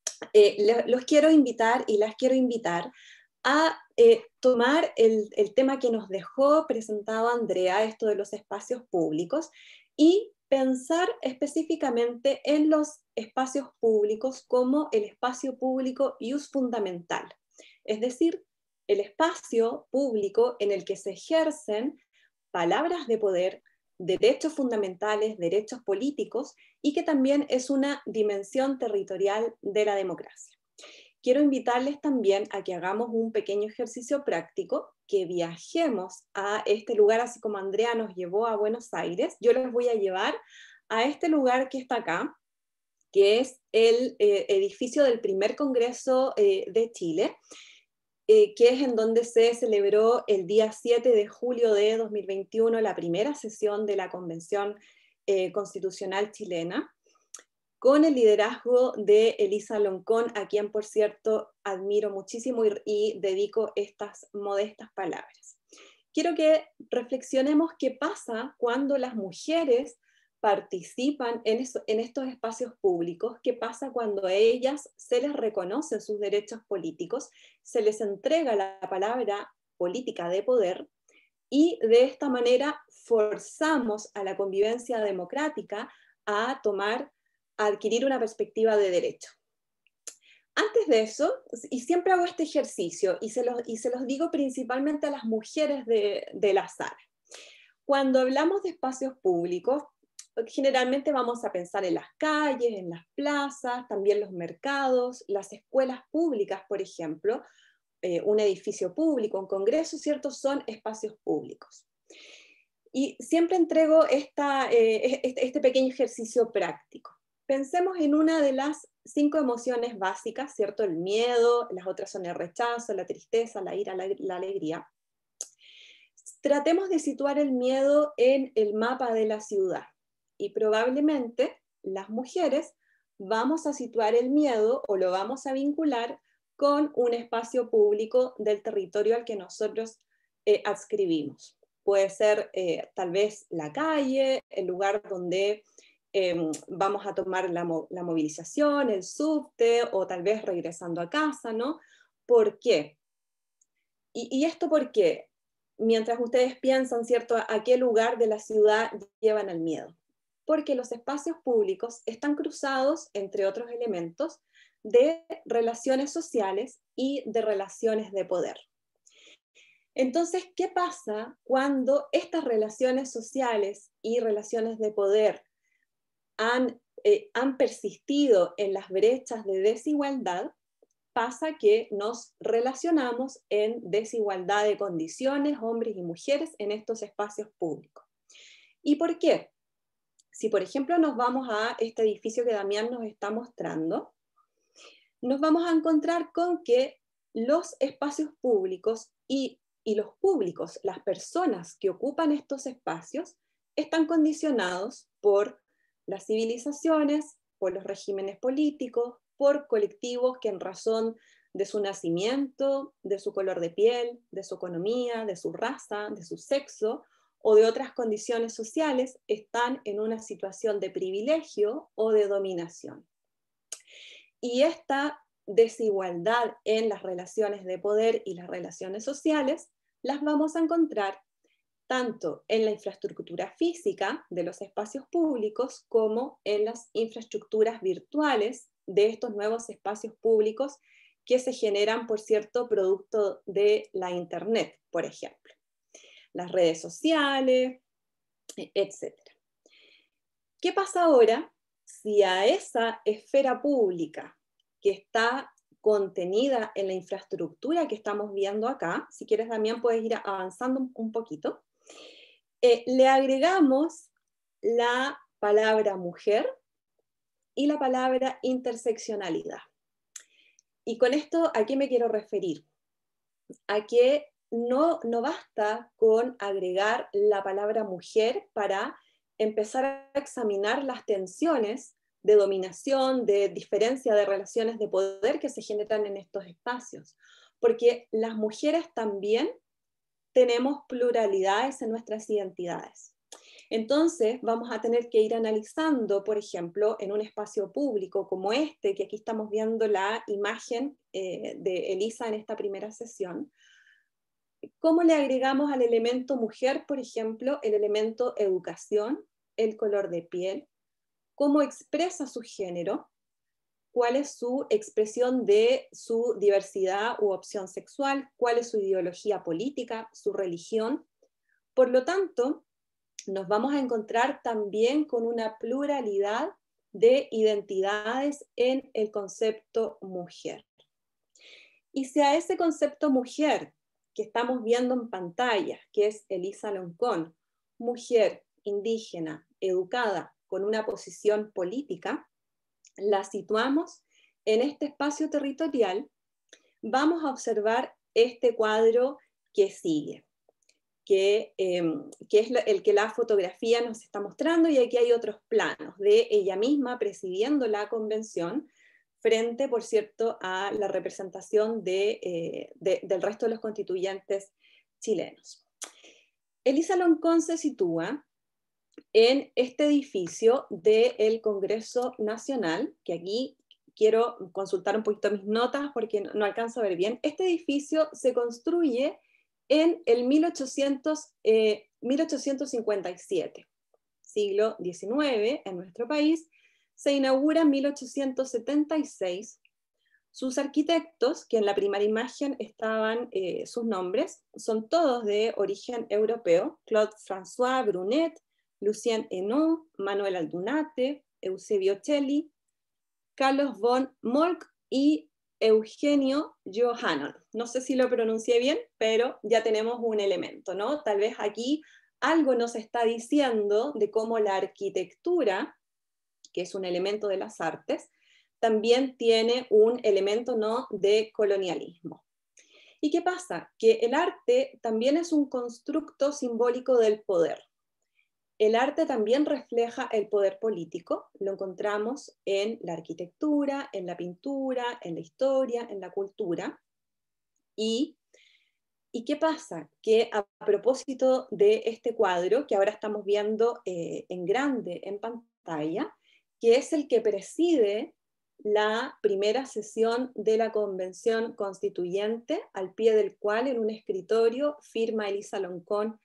los quiero invitar y las quiero invitar a tomar el tema que nos dejó presentado Andrea, esto de los espacios públicos, y pensar específicamente en los espacios públicos como el espacio público ius fundamental, es decir, el espacio público en el que se ejercen palabras de poder, derechos fundamentales, derechos políticos, y que también es una dimensión territorial de la democracia. Quiero invitarles también a que hagamos un pequeño ejercicio práctico, que viajemos a este lugar, así como Andrea nos llevó a Buenos Aires. Yo les voy a llevar a este lugar que está acá, que es el edificio del primer Congreso de Chile, que es en donde se celebró el día 7 de julio de 2021 la primera sesión de la Convención Constitucional chilena, con el liderazgo de Elisa Loncón, a quien, por cierto, admiro muchísimo y dedico estas modestas palabras. Quiero que reflexionemos qué pasa cuando las mujeres participan en estos espacios públicos, qué pasa cuando a ellas se les reconocen sus derechos políticos, se les entrega la palabra política de poder, y de esta manera forzamos a la convivencia democrática a adquirir una perspectiva de derecho. Antes de eso, y siempre hago este ejercicio, y se los digo principalmente a las mujeres de la sala. Cuando hablamos de espacios públicos, generalmente vamos a pensar en las calles, en las plazas, también los mercados, las escuelas públicas, por ejemplo, un edificio público, un congreso, ¿cierto? Son espacios públicos. Y siempre entrego este pequeño ejercicio práctico. Pensemos en una de las 5 emociones básicas, ¿cierto? El miedo, las otras son el rechazo, la tristeza, la ira, la alegría. Tratemos de situar el miedo en el mapa de la ciudad, y probablemente las mujeres vamos a situar el miedo o lo vamos a vincular con un espacio público del territorio al que nosotros adscribimos. Puede ser tal vez la calle, el lugar donde vamos a tomar la movilización, el subte, o tal vez regresando a casa, ¿no? ¿Por qué? ¿Y esto por qué? Mientras ustedes piensan, ¿cierto?, a qué lugar de la ciudad llevan el miedo. Porque los espacios públicos están cruzados, entre otros elementos, de relaciones sociales y de relaciones de poder. Entonces, ¿qué pasa cuando estas relaciones sociales y relaciones de poder han persistido en las brechas de desigualdad? Pasa que nos relacionamos en desigualdad de condiciones, hombres y mujeres, en estos espacios públicos. ¿Y por qué? Si, por ejemplo, nos vamos a este edificio que Damián nos está mostrando, nos vamos a encontrar con que los espacios públicos y los públicos, las personas que ocupan estos espacios, están condicionados por las civilizaciones, por los regímenes políticos, por colectivos que en razón de su nacimiento, de su color de piel, de su economía, de su raza, de su sexo o de otras condiciones sociales, están en una situación de privilegio o de dominación. Y esta desigualdad en las relaciones de poder y las relaciones sociales las vamos a encontrar tanto en la infraestructura física de los espacios públicos como en las infraestructuras virtuales de estos nuevos espacios públicos que se generan, por cierto, producto de la Internet, por ejemplo, las redes sociales, etc. ¿Qué pasa ahora si a esa esfera pública que está contenida en la infraestructura que estamos viendo acá, si quieres, Damián, puedes ir avanzando un poquito, le agregamos la palabra mujer y la palabra interseccionalidad? Y con esto, ¿a qué me quiero referir? A que no basta con agregar la palabra mujer para empezar a examinar las tensiones de dominación, de diferencia de relaciones de poder que se generan en estos espacios, porque las mujeres también tenemos pluralidades en nuestras identidades. Entonces vamos a tener que ir analizando, por ejemplo, en un espacio público como este, que aquí estamos viendo la imagen de Elisa en esta primera sesión, cómo le agregamos al elemento mujer, por ejemplo, el elemento educación, el color de piel, cómo expresa su género, cuál es su expresión de su diversidad u opción sexual, cuál es su ideología política, su religión. Por lo tanto, nos vamos a encontrar también con una pluralidad de identidades en el concepto mujer. Y si a ese concepto mujer que estamos viendo en pantalla, que es Elisa Loncón, mujer indígena, educada, con una posición política, la situamos en este espacio territorial, vamos a observar este cuadro que sigue, que es el que la fotografía nos está mostrando, y aquí hay otros planos de ella misma presidiendo la convención, frente, por cierto, a la representación del resto de los constituyentes chilenos. Elisa Loncón se sitúa en este edificio del Congreso Nacional, que aquí quiero consultar un poquito mis notas porque no alcanzo a ver bien. Este edificio se construye en el 1857, siglo XIX en nuestro país, se inaugura en 1876. Sus arquitectos, que en la primera imagen estaban sus nombres, son todos de origen europeo: Claude François Brunet, Lucien Hénault, Manuel Aldunate, Eusebio Celli, Carlos von Moltke y Eugenio Johannon. No sé si lo pronuncié bien, pero ya tenemos un elemento, ¿no? Tal vez aquí algo nos está diciendo de cómo la arquitectura, que es un elemento de las artes, también tiene un elemento, ¿no?, de colonialismo. ¿Y qué pasa? Que el arte también es un constructo simbólico del poder. El arte también refleja el poder político, lo encontramos en la arquitectura, en la pintura, en la historia, en la cultura. ¿Y qué pasa? Que a propósito de este cuadro, que ahora estamos viendo en grande en pantalla, que es el que preside la primera sesión de la Convención Constituyente, al pie del cual en un escritorio firma Elisa Loncón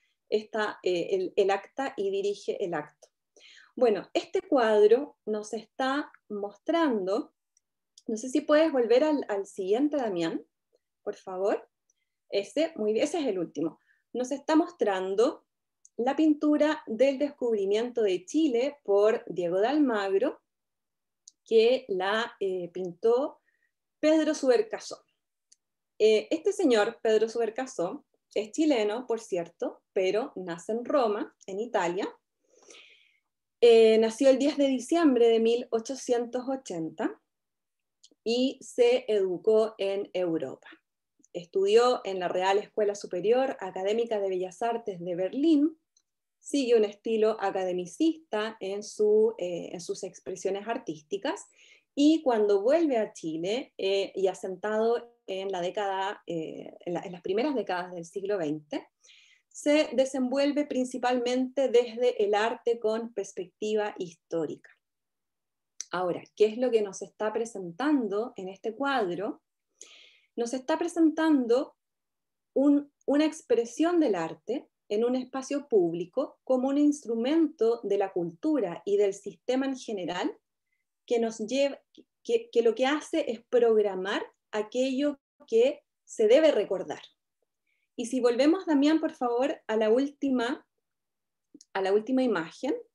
el acta y dirige el acto. Bueno, este cuadro nos está mostrando, no sé si puedes volver al siguiente, Damián, por favor. Muy bien, ese es el último. Nos está mostrando la pintura del descubrimiento de Chile por Diego de Almagro, que la pintó Pedro Subercaseaux. Este señor, Pedro Subercaseaux, es chileno, por cierto, pero nace en Roma, en Italia. Nació el 10 de diciembre de 1880 y se educó en Europa. Estudió en la Real Escuela Superior Académica de Bellas Artes de Berlín, sigue un estilo academicista en sus expresiones artísticas, y cuando vuelve a Chile, y asentado en las primeras décadas del siglo XX, se desenvuelve principalmente desde el arte con perspectiva histórica. Ahora, ¿qué es lo que nos está presentando en este cuadro? Nos está presentando una expresión del arte en un espacio público como un instrumento de la cultura y del sistema en general que nos lleva, que lo que hace es programar aquello que se debe recordar. Y si volvemos, Damián, por favor, a la última imagen,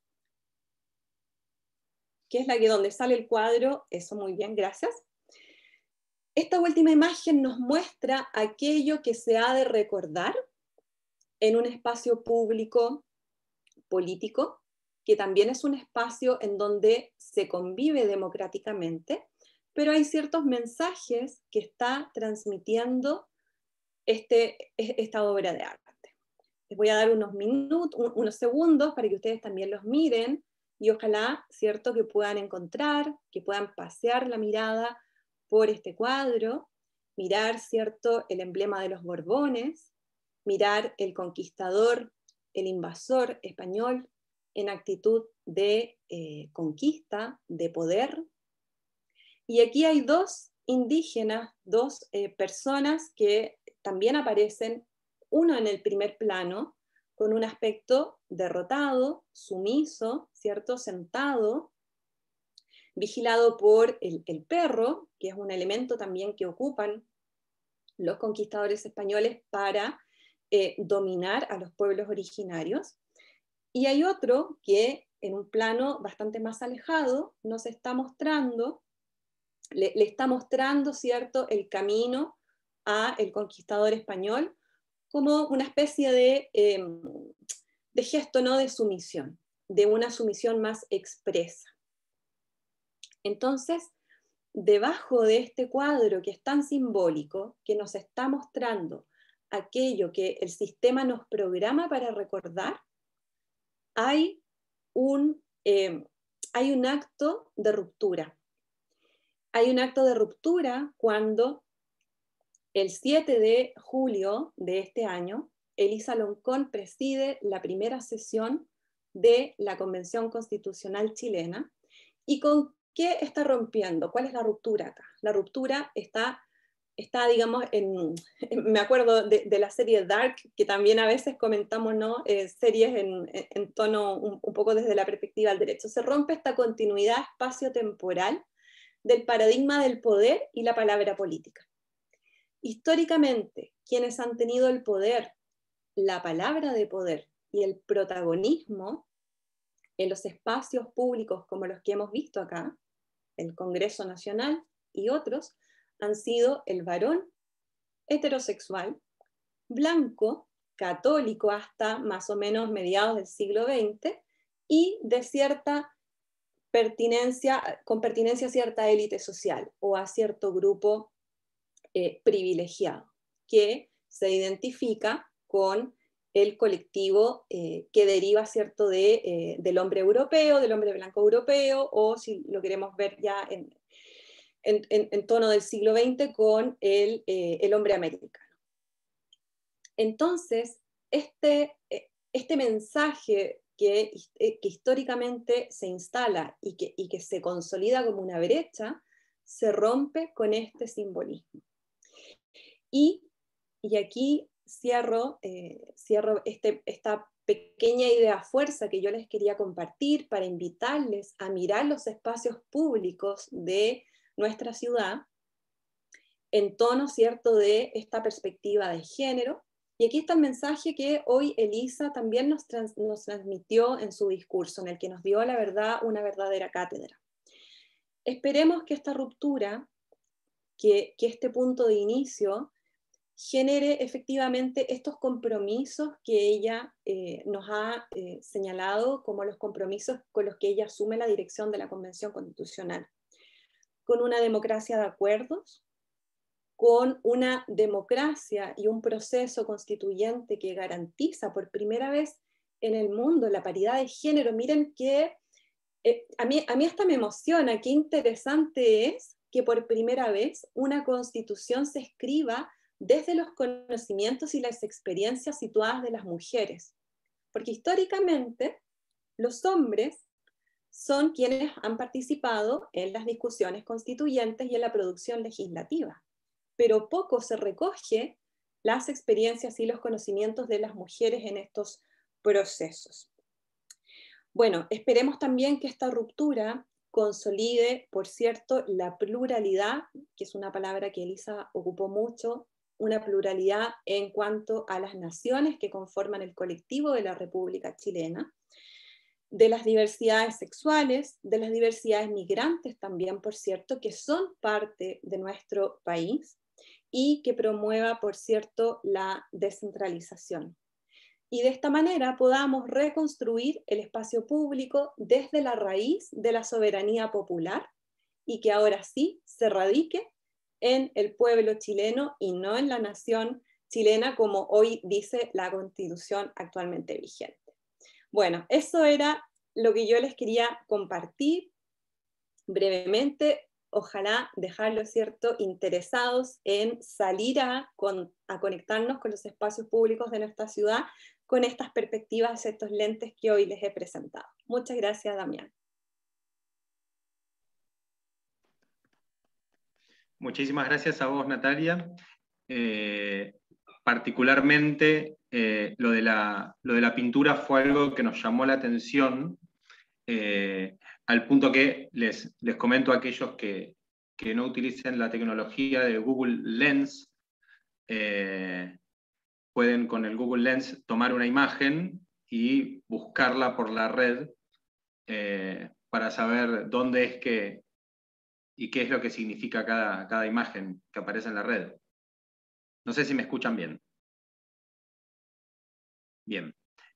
que es la que donde sale el cuadro, eso, muy bien, gracias. Esta última imagen nos muestra aquello que se ha de recordar en un espacio público político, que también es un espacio en donde se convive democráticamente, pero hay ciertos mensajes que está transmitiendo esta obra de arte. Les voy a dar unos segundos para que ustedes también los miren y ojalá, ¿cierto?, que puedan encontrar, que puedan pasear la mirada por este cuadro, mirar, ¿cierto?, el emblema de los Borbones, mirar el conquistador, el invasor español en actitud de conquista, de poder. Y aquí hay dos indígenas, dos personas que también aparecen, uno en el primer plano, con un aspecto derrotado, sumiso, ¿cierto?, sentado, vigilado por el perro, que es un elemento también que ocupan los conquistadores españoles para dominar a los pueblos originarios. Y hay otro que en un plano bastante más alejado nos está mostrando, le está mostrando, ¿cierto?, el camino al conquistador español como una especie de gesto, ¿no?, de sumisión, de una sumisión más expresa. Entonces, debajo de este cuadro que es tan simbólico, que nos está mostrando aquello que el sistema nos programa para recordar, hay un acto de ruptura. Hay un acto de ruptura cuando el 7 de julio de este año, Elisa Loncón preside la primera sesión de la Convención Constitucional chilena. ¿Y con qué está rompiendo? ¿Cuál es la ruptura acá? La ruptura está digamos, me acuerdo de la serie Dark, que también a veces comentamos, ¿no?, series en tono un poco desde la perspectiva del derecho. Se rompe esta continuidad espacio-temporal del paradigma del poder y la palabra política. Históricamente, quienes han tenido el poder, la palabra de poder y el protagonismo en los espacios públicos como los que hemos visto acá, el Congreso Nacional y otros, han sido el varón heterosexual, blanco, católico hasta más o menos mediados del siglo XX y de cierta pertinencia, con pertinencia a cierta élite social o a cierto grupo privilegiado que se identifica con el colectivo que deriva, ¿cierto?, del hombre europeo, del hombre blanco europeo, o si lo queremos ver ya en tono del siglo XX, con el hombre americano. Entonces, este mensaje que históricamente se instala y que se consolida como una brecha, se rompe con este simbolismo. Y aquí cierro esta pequeña idea fuerza que yo les quería compartir para invitarles a mirar los espacios públicos de nuestra ciudad en tono, ¿cierto?, de esta perspectiva de género. Y aquí está el mensaje que hoy Elisa también nos transmitió en su discurso, en el que nos dio, la verdad, una verdadera cátedra. Esperemos que esta ruptura, que este punto de inicio, genere efectivamente estos compromisos que ella nos ha señalado como los compromisos con los que ella asume la dirección de la Convención Constitucional, con una democracia de acuerdos, con una democracia y un proceso constituyente que garantiza por primera vez en el mundo la paridad de género. Miren que a mí hasta me emociona, qué interesante es que por primera vez una constitución se escriba desde los conocimientos y las experiencias situadas de las mujeres. Porque históricamente los hombres son quienes han participado en las discusiones constituyentes y en la producción legislativa, pero poco se recoge las experiencias y los conocimientos de las mujeres en estos procesos. Bueno, esperemos también que esta ruptura consolide, por cierto, la pluralidad, que es una palabra que Elisa ocupó mucho, una pluralidad en cuanto a las naciones que conforman el colectivo de la República Chilena, de las diversidades sexuales, de las diversidades migrantes también, por cierto, que son parte de nuestro país y que promueva, por cierto, la descentralización. Y de esta manera podamos reconstruir el espacio público desde la raíz de la soberanía popular y que ahora sí se radique en el pueblo chileno y no en la nación chilena, como hoy dice la Constitución actualmente vigente. Bueno, eso era lo que yo les quería compartir brevemente. Ojalá dejarlos, ¿cierto?, interesados en salir a conectarnos con los espacios públicos de nuestra ciudad con estas perspectivas, estos lentes que hoy les he presentado. Muchas gracias, Damián. Muchísimas gracias a vos, Natalia. Particularmente lo de la pintura fue algo que nos llamó la atención, al punto que les comento a aquellos que no utilicen la tecnología de Google Lens, pueden con el Google Lens tomar una imagen y buscarla por la red para saber dónde es que y qué es lo que significa cada imagen que aparece en la red. No sé si me escuchan bien. Bien.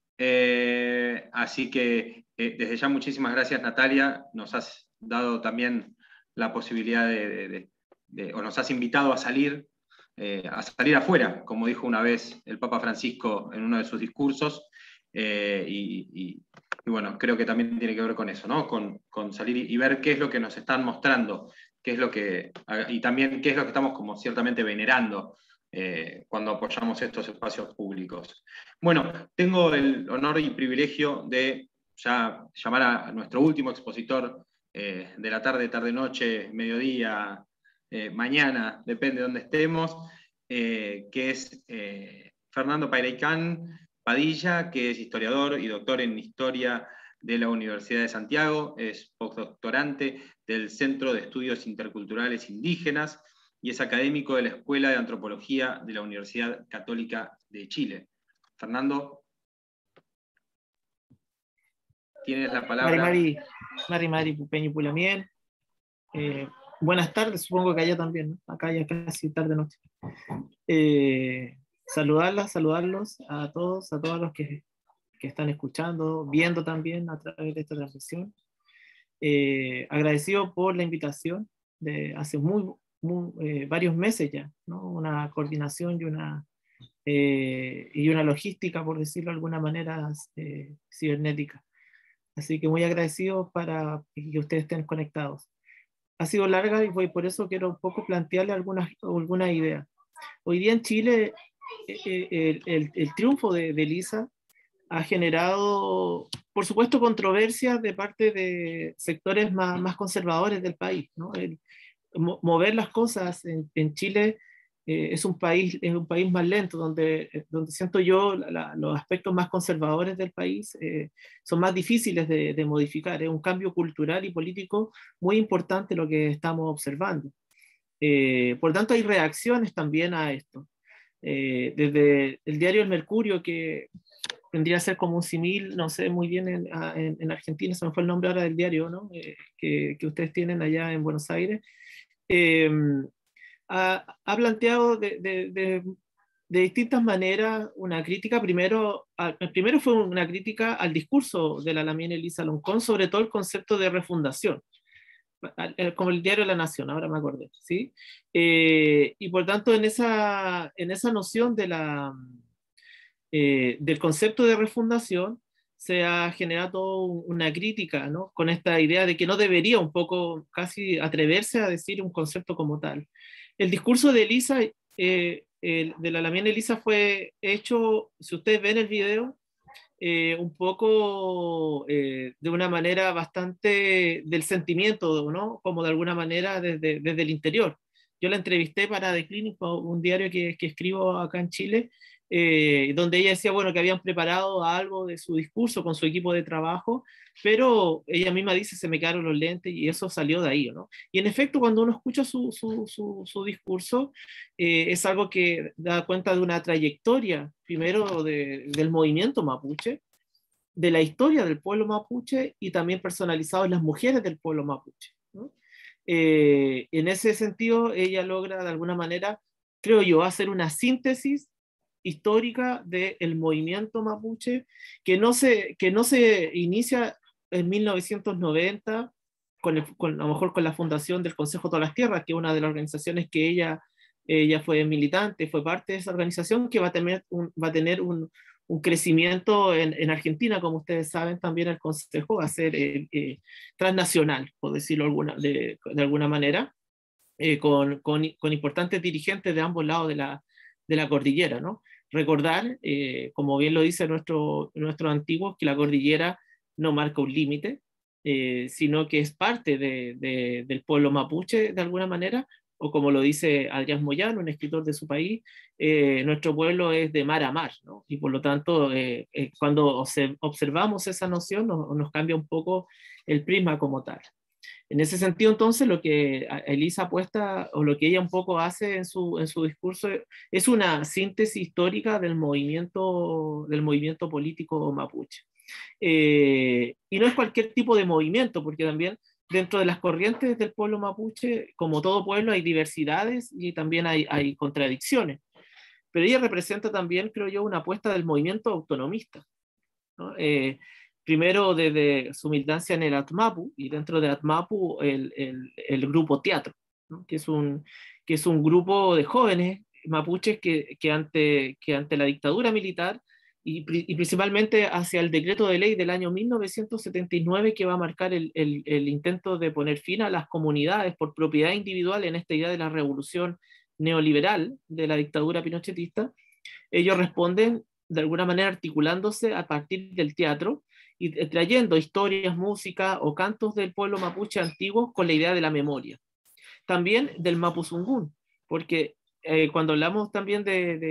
Así que desde ya muchísimas gracias, Natalia. Nos has dado también la posibilidad o nos has invitado a salir afuera, como dijo una vez el Papa Francisco en uno de sus discursos. Y bueno, creo que también tiene que ver con eso, ¿no? Con salir y ver qué es lo que nos están mostrando, y también qué es lo que estamos como ciertamente venerando cuando apoyamos estos espacios públicos. Bueno, tengo el honor y privilegio de ya llamar a nuestro último expositor de la tarde, noche, mediodía, mañana, depende de dónde estemos, que es Fernando Pairaicán Padilla, que es historiador y doctor en Historia de la Universidad de Santiago, es postdoctorante del Centro de Estudios Interculturales Indígenas y es académico de la Escuela de Antropología de la Universidad Católica de Chile. Fernando, tienes la palabra. Mari Pupeño Pulamien. Buenas tardes, supongo que allá también, ¿no? Acá ya casi tarde noche. Saludarlos a todas los que están escuchando, viendo también a través de esta transmisión. Agradecido por la invitación de hace varios meses ya, ¿no? Una coordinación y una logística, por decirlo de alguna manera, cibernética. Así que muy agradecido para que ustedes estén conectados. Ha sido larga y por eso quiero un poco plantearle alguna idea. Hoy día en Chile el triunfo de Elisa ha generado, por supuesto, controversias de parte de sectores más conservadores del país, ¿no? Mover las cosas en Chile es un país más lento, donde siento yo los aspectos más conservadores del país son más difíciles de modificar. Es un cambio cultural y político muy importante lo que estamos observando. Por tanto, hay reacciones también a esto. Desde el diario El Mercurio, que vendría a ser como un símil, no sé muy bien en Argentina, se me fue el nombre ahora del diario, ¿no? que ustedes tienen allá en Buenos Aires, ha planteado de distintas maneras una crítica. Primero fue una crítica al discurso de la Lamine Elisa Loncón, sobre todo el concepto de refundación, como el diario La Nación, ahora me acordé, ¿sí? Y por tanto en esa noción del concepto de refundación se ha generado una crítica, ¿no? Con esta idea de que no debería un poco casi atreverse a decir un concepto como tal. El discurso de Elisa, de la Lamine Elisa, fue hecho, si ustedes ven el video, un poco de una manera bastante del sentimiento, ¿no? Como de alguna manera desde el interior. yo la entrevisté para The Clinic, un diario que escribo acá en Chile, donde ella decía, bueno, que habían preparado algo de su discurso con su equipo de trabajo, pero ella misma dice, se me quedaron los lentes y eso salió de ahí, ¿no? Y en efecto, cuando uno escucha su discurso, es algo que da cuenta de una trayectoria, primero del movimiento mapuche, de la historia del pueblo mapuche y también personalizado en las mujeres del pueblo mapuche, ¿no? En ese sentido, ella logra de alguna manera, creo yo, hacer una síntesis histórica del movimiento mapuche que no se inicia en 1990 a lo mejor con la fundación del Consejo de todas las Tierras, que es una de las organizaciones que ella fue militante, fue parte de esa organización, que va a tener un crecimiento en Argentina, como ustedes saben, también el Consejo va a ser transnacional, por decirlo de alguna manera, con importantes dirigentes de ambos lados de la cordillera, ¿no? Recordar, como bien lo dice nuestro antiguo, que la cordillera no marca un límite, sino que es parte del pueblo mapuche de alguna manera, o como lo dice Adrián Moyano, un escritor de su país, nuestro pueblo es de mar a mar, ¿no? Y por lo tanto, cuando observamos esa noción, nos cambia un poco el prisma como tal. En ese sentido, entonces, lo que Elisa apuesta, o lo que ella un poco hace en su discurso, es una síntesis histórica del movimiento político mapuche. Y no es cualquier tipo de movimiento, porque también dentro de las corrientes del pueblo mapuche, como todo pueblo, hay diversidades y también hay contradicciones. Pero ella representa también, creo yo, una apuesta del movimiento autonomista, ¿no? Primero desde su militancia en el ATMAPU, y dentro de ATMAPU el grupo Teatro, ¿no? que es un grupo de jóvenes mapuches que ante la dictadura militar y principalmente hacia el decreto de ley del año 1979 que va a marcar el intento de poner fin a las comunidades por propiedad individual en esta idea de la revolución neoliberal de la dictadura pinochetista, ellos responden de alguna manera articulándose a partir del teatro y trayendo historias, música o cantos del pueblo mapuche antiguo con la idea de la memoria. También del Mapuzungún, porque cuando hablamos también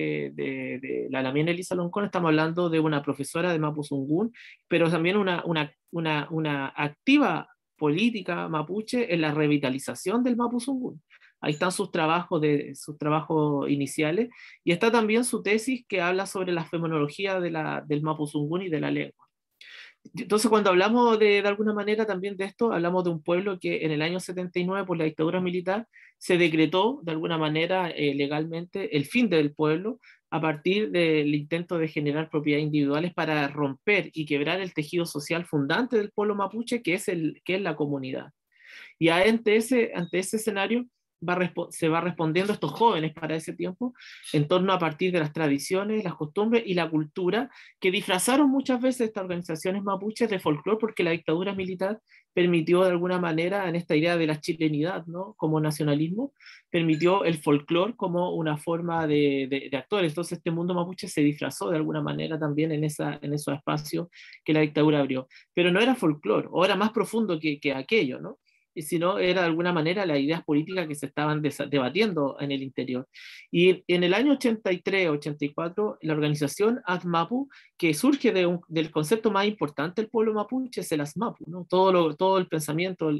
de la Lamien Elisa Loncón, estamos hablando de una profesora de Mapuzungún, pero también una activa política mapuche en la revitalización del Mapuzungún. Ahí están sus trabajos iniciales, y está también su tesis que habla sobre la fenomenología del Mapuzungún y de la lengua. Entonces, cuando hablamos de alguna manera también de esto, hablamos de un pueblo que en el año 79, por la dictadura militar, se decretó de alguna manera legalmente el fin del pueblo a partir del intento de generar propiedades individuales para romper y quebrar el tejido social fundante del pueblo mapuche, que es la comunidad. Y ante ese escenario, se va respondiendo a estos jóvenes para ese tiempo en torno a partir de las tradiciones, las costumbres y la cultura que disfrazaron muchas veces estas organizaciones mapuches de folclore, porque la dictadura militar permitió de alguna manera, en esta idea de la chilenidad, ¿no? Como nacionalismo, permitió el folclore como una forma de actuar. Entonces este mundo mapuche se disfrazó de alguna manera también en esos espacios que la dictadura abrió. Pero no era folclore, o era más profundo que aquello, ¿no? Sino era de alguna manera las ideas políticas que se estaban debatiendo en el interior. Y en el año 83-84, la organización ATMAPU, que surge del concepto más importante del pueblo mapuche, es el ASMAPU, ¿no? Todo el pensamiento,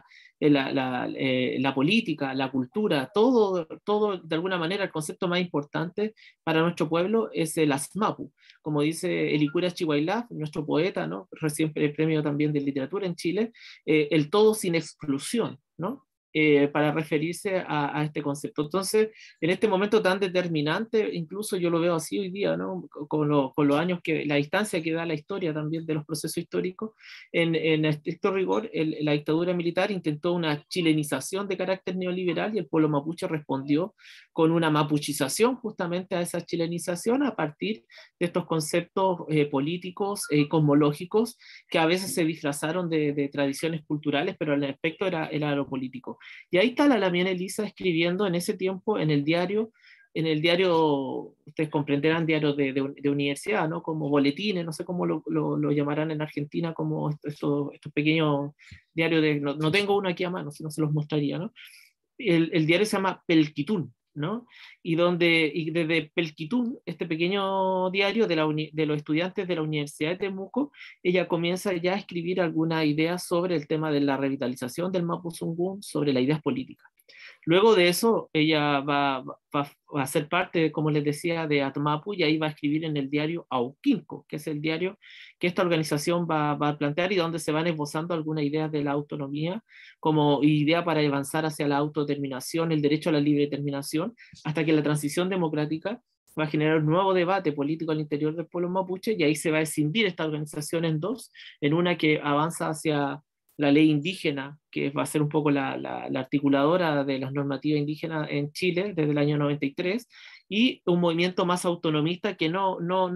la política, la cultura, todo de alguna manera el concepto más importante para nuestro pueblo es el ASMAPU. Como dice Elicura Chihuahilá, nuestro poeta, ¿no? Recién premio también de literatura en Chile, el todo sin exclusión, ¿no? Para referirse a este concepto. Entonces, en este momento tan determinante, incluso yo lo veo así hoy día, ¿no? Con los años, la distancia que da la historia también de los procesos históricos, en estricto rigor, la dictadura militar intentó una chilenización de carácter neoliberal y el pueblo mapuche respondió con una mapuchización justamente a esa chilenización a partir de estos conceptos políticos, cosmológicos, que a veces se disfrazaron de tradiciones culturales, pero el aspecto era lo político. Y ahí está la Lamien Elisa escribiendo en ese tiempo en el diario, ustedes comprenderán, diarios de universidad, ¿no? Como boletines, no sé cómo lo llamarán en Argentina, como estos pequeños diarios no tengo uno aquí a mano, si no se los mostraría, ¿no? el diario se llama Pelquitún, ¿no? Y desde Pelquitún, este pequeño diario de los estudiantes de la Universidad de Temuco, ella comienza ya a escribir algunas ideas sobre el tema de la revitalización del Mapuzungún, sobre las ideas políticas. Luego de eso, ella va a ser parte, como les decía, de Atmapu, y ahí va a escribir en el diario Auquinco, que es el diario que esta organización va a plantear y donde se van esbozando algunas ideas de la autonomía como idea para avanzar hacia la autodeterminación, el derecho a la libre determinación, hasta que la transición democrática va a generar un nuevo debate político al interior del pueblo mapuche, y ahí se va a escindir esta organización en dos, en una que avanza hacia la ley indígena, que va a ser un poco la articuladora de las normativas indígenas en Chile desde el año 93, y un movimiento más autonomista que no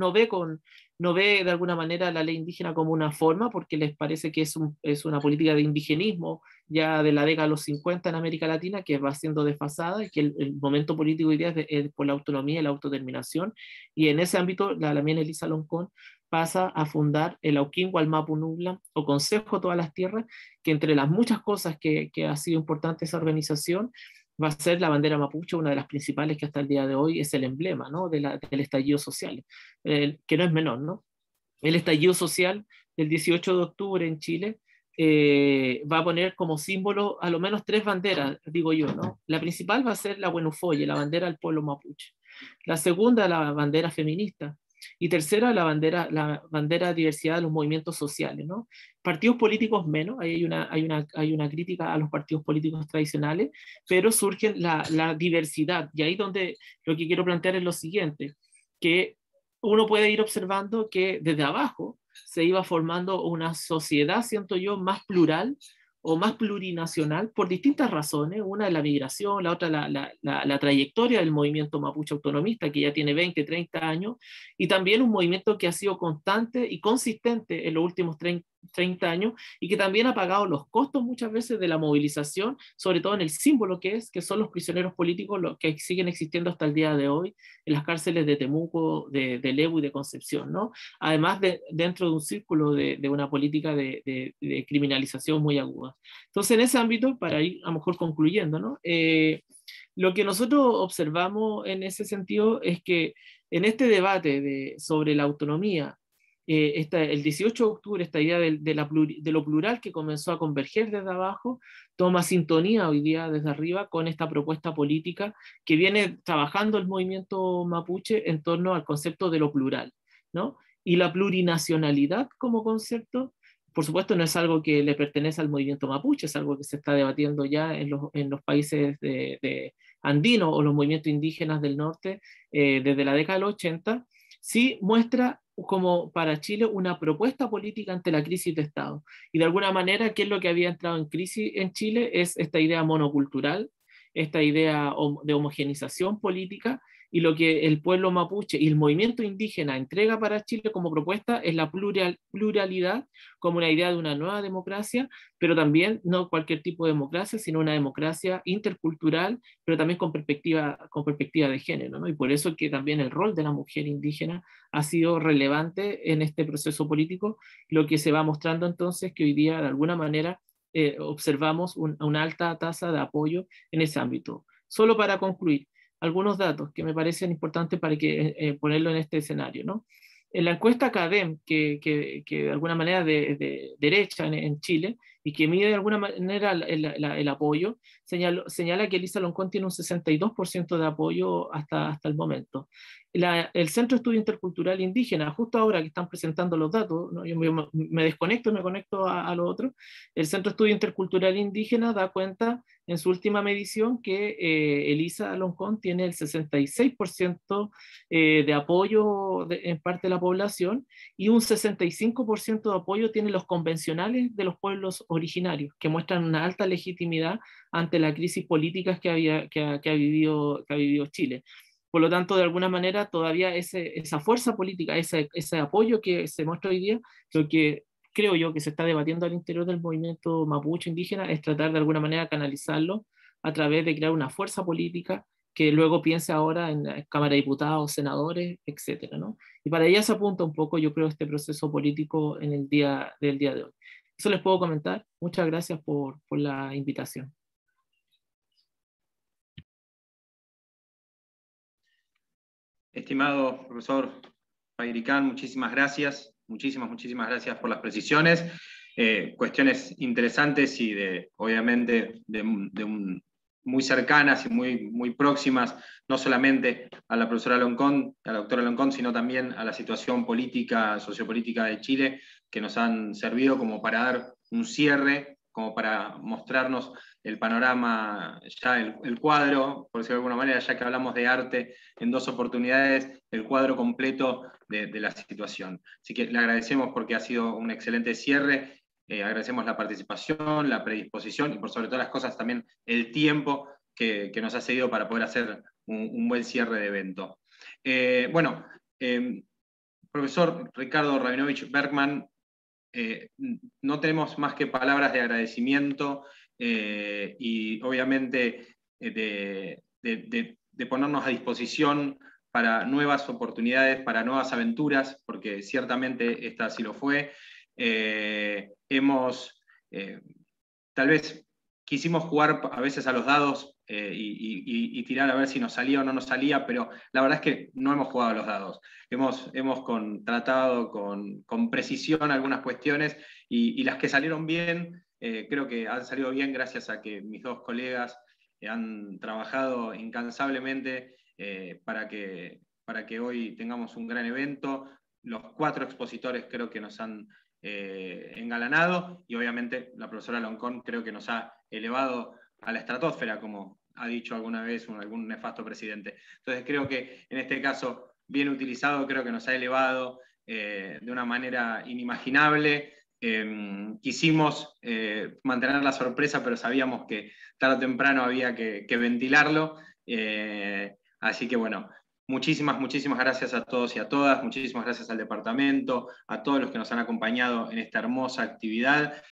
ve de alguna manera la ley indígena como una forma, porque les parece que es una política de indigenismo ya de la década de los 50 en América Latina, que va siendo desfasada, y que el momento político hoy día es por la autonomía y la autodeterminación, y en ese ámbito la Damián Elisa Loncón pasa a fundar el Auquín Gualmapu Nubla, o Consejo de Todas las Tierras, que entre las muchas cosas que ha sido importante esa organización, va a ser la bandera mapuche, una de las principales que hasta el día de hoy es el emblema, ¿no?, del estallido social, que no es menor, ¿no? El estallido social del 18 de octubre en Chile va a poner como símbolo a lo menos 3 banderas, digo yo, ¿no? La principal va a ser la Huenufoye, la bandera del pueblo mapuche. La segunda, la bandera feminista. Y tercera, la bandera de diversidad de los movimientos sociales, ¿no? Partidos políticos menos, hay una crítica a los partidos políticos tradicionales, pero surge la diversidad, y ahí donde lo que quiero plantear es lo siguiente, que uno puede ir observando que desde abajo se iba formando una sociedad, siento yo, más plural o más plurinacional por distintas razones. Una es la migración, la otra la trayectoria del movimiento mapuche autonomista, que ya tiene 20, 30 años, y también un movimiento que ha sido constante y consistente en los últimos 30 años, y que también ha pagado los costos muchas veces de la movilización, sobre todo en el símbolo que son los prisioneros políticos, los que siguen existiendo hasta el día de hoy en las cárceles de Temuco, de Lebu y de Concepción, ¿no? Además dentro de un círculo de una política de criminalización muy aguda. Entonces, en ese ámbito, para ir a lo mejor concluyendo, ¿no? Lo que nosotros observamos en ese sentido es que en este debate sobre la autonomía, el 18 de octubre, esta idea de lo plural que comenzó a converger desde abajo, toma sintonía hoy día desde arriba con esta propuesta política que viene trabajando el movimiento mapuche en torno al concepto de lo plural, ¿no? Y la plurinacionalidad como concepto, por supuesto, no es algo que le pertenece al movimiento mapuche, es algo que se está debatiendo ya en los países de andinos o los movimientos indígenas del norte desde la década del 80, sí muestra como para Chile una propuesta política ante la crisis de Estado. Y de alguna manera, ¿qué es lo que había entrado en crisis en Chile? Es esta idea monocultural, esta idea de homogenización política, y lo que el pueblo mapuche y el movimiento indígena entrega para Chile como propuesta es la pluralidad como una idea de una nueva democracia, pero también no cualquier tipo de democracia, sino una democracia intercultural, pero también con perspectiva de género, ¿no? Y por eso que también el rol de la mujer indígena ha sido relevante en este proceso político, lo que se va mostrando entonces que hoy día de alguna manera observamos una alta tasa de apoyo en ese ámbito. Solo para concluir, algunos datos que me parecen importantes para ponerlo en este escenario, ¿no? En la encuesta CADEM, que de alguna manera de derecha en Chile, y que mide de alguna manera el apoyo, señala que Elisa Loncón tiene un 62% de apoyo hasta el momento. El Centro de Estudio Intercultural Indígena, justo ahora que están presentando los datos, ¿no? Yo me desconecto y me conecto a lo otro. El Centro de Estudio Intercultural Indígena da cuenta en su última medición que Elisa Loncón tiene el 66% de apoyo en parte de la población, y un 65% de apoyo tienen los convencionales de los pueblos originarios, que muestran una alta legitimidad ante la crisis política que ha vivido Chile. Por lo tanto, de alguna manera, todavía esa fuerza política, ese apoyo que se muestra hoy día, lo que creo yo que se está debatiendo al interior del movimiento mapuche indígena es tratar de alguna manera canalizarlo a través de crear una fuerza política que luego piense ahora en la Cámara de Diputados, senadores, etcétera, ¿no? Y para ella se apunta un poco, yo creo, este proceso político en el día de hoy. Eso les puedo comentar. Muchas gracias por la invitación. Estimado profesor Pairicán, muchísimas gracias. Muchísimas gracias por las precisiones. Cuestiones interesantes y obviamente muy cercanas y muy próximas, no solamente a la profesora Loncón, a la doctora Loncón, sino también a la situación política, sociopolítica de Chile, que nos han servido como para dar un cierre, como para mostrarnos el panorama, ya el cuadro, por decirlo de alguna manera, ya que hablamos de arte en 2 oportunidades, el cuadro completo de la situación. Así que le agradecemos porque ha sido un excelente cierre. Agradecemos la participación, la predisposición y por sobre todas las cosas también el tiempo que nos ha cedido para poder hacer un buen cierre de evento. Profesor Ricardo Rabinovich Bergman, no tenemos más que palabras de agradecimiento y obviamente de ponernos a disposición para nuevas oportunidades, para nuevas aventuras, porque ciertamente esta sí lo fue. Tal vez quisimos jugar a veces a los dados y tirar a ver si nos salía o no nos salía, pero la verdad es que no hemos jugado a los dados. Hemos tratado con precisión algunas cuestiones y las que salieron bien, creo que han salido bien gracias a que mis 2 colegas han trabajado incansablemente para que hoy tengamos un gran evento. Los 4 expositores creo que nos han engalanado y obviamente la profesora Loncón creo que nos ha elevado a la estratosfera, como ha dicho alguna vez algún nefasto presidente. Entonces creo que en este caso, bien utilizado, creo que nos ha elevado de una manera inimaginable. Quisimos mantener la sorpresa, pero sabíamos que tarde o temprano había que ventilarlo. Así que bueno, muchísimas gracias a todos y a todas, muchísimas gracias al departamento, a todos los que nos han acompañado en esta hermosa actividad.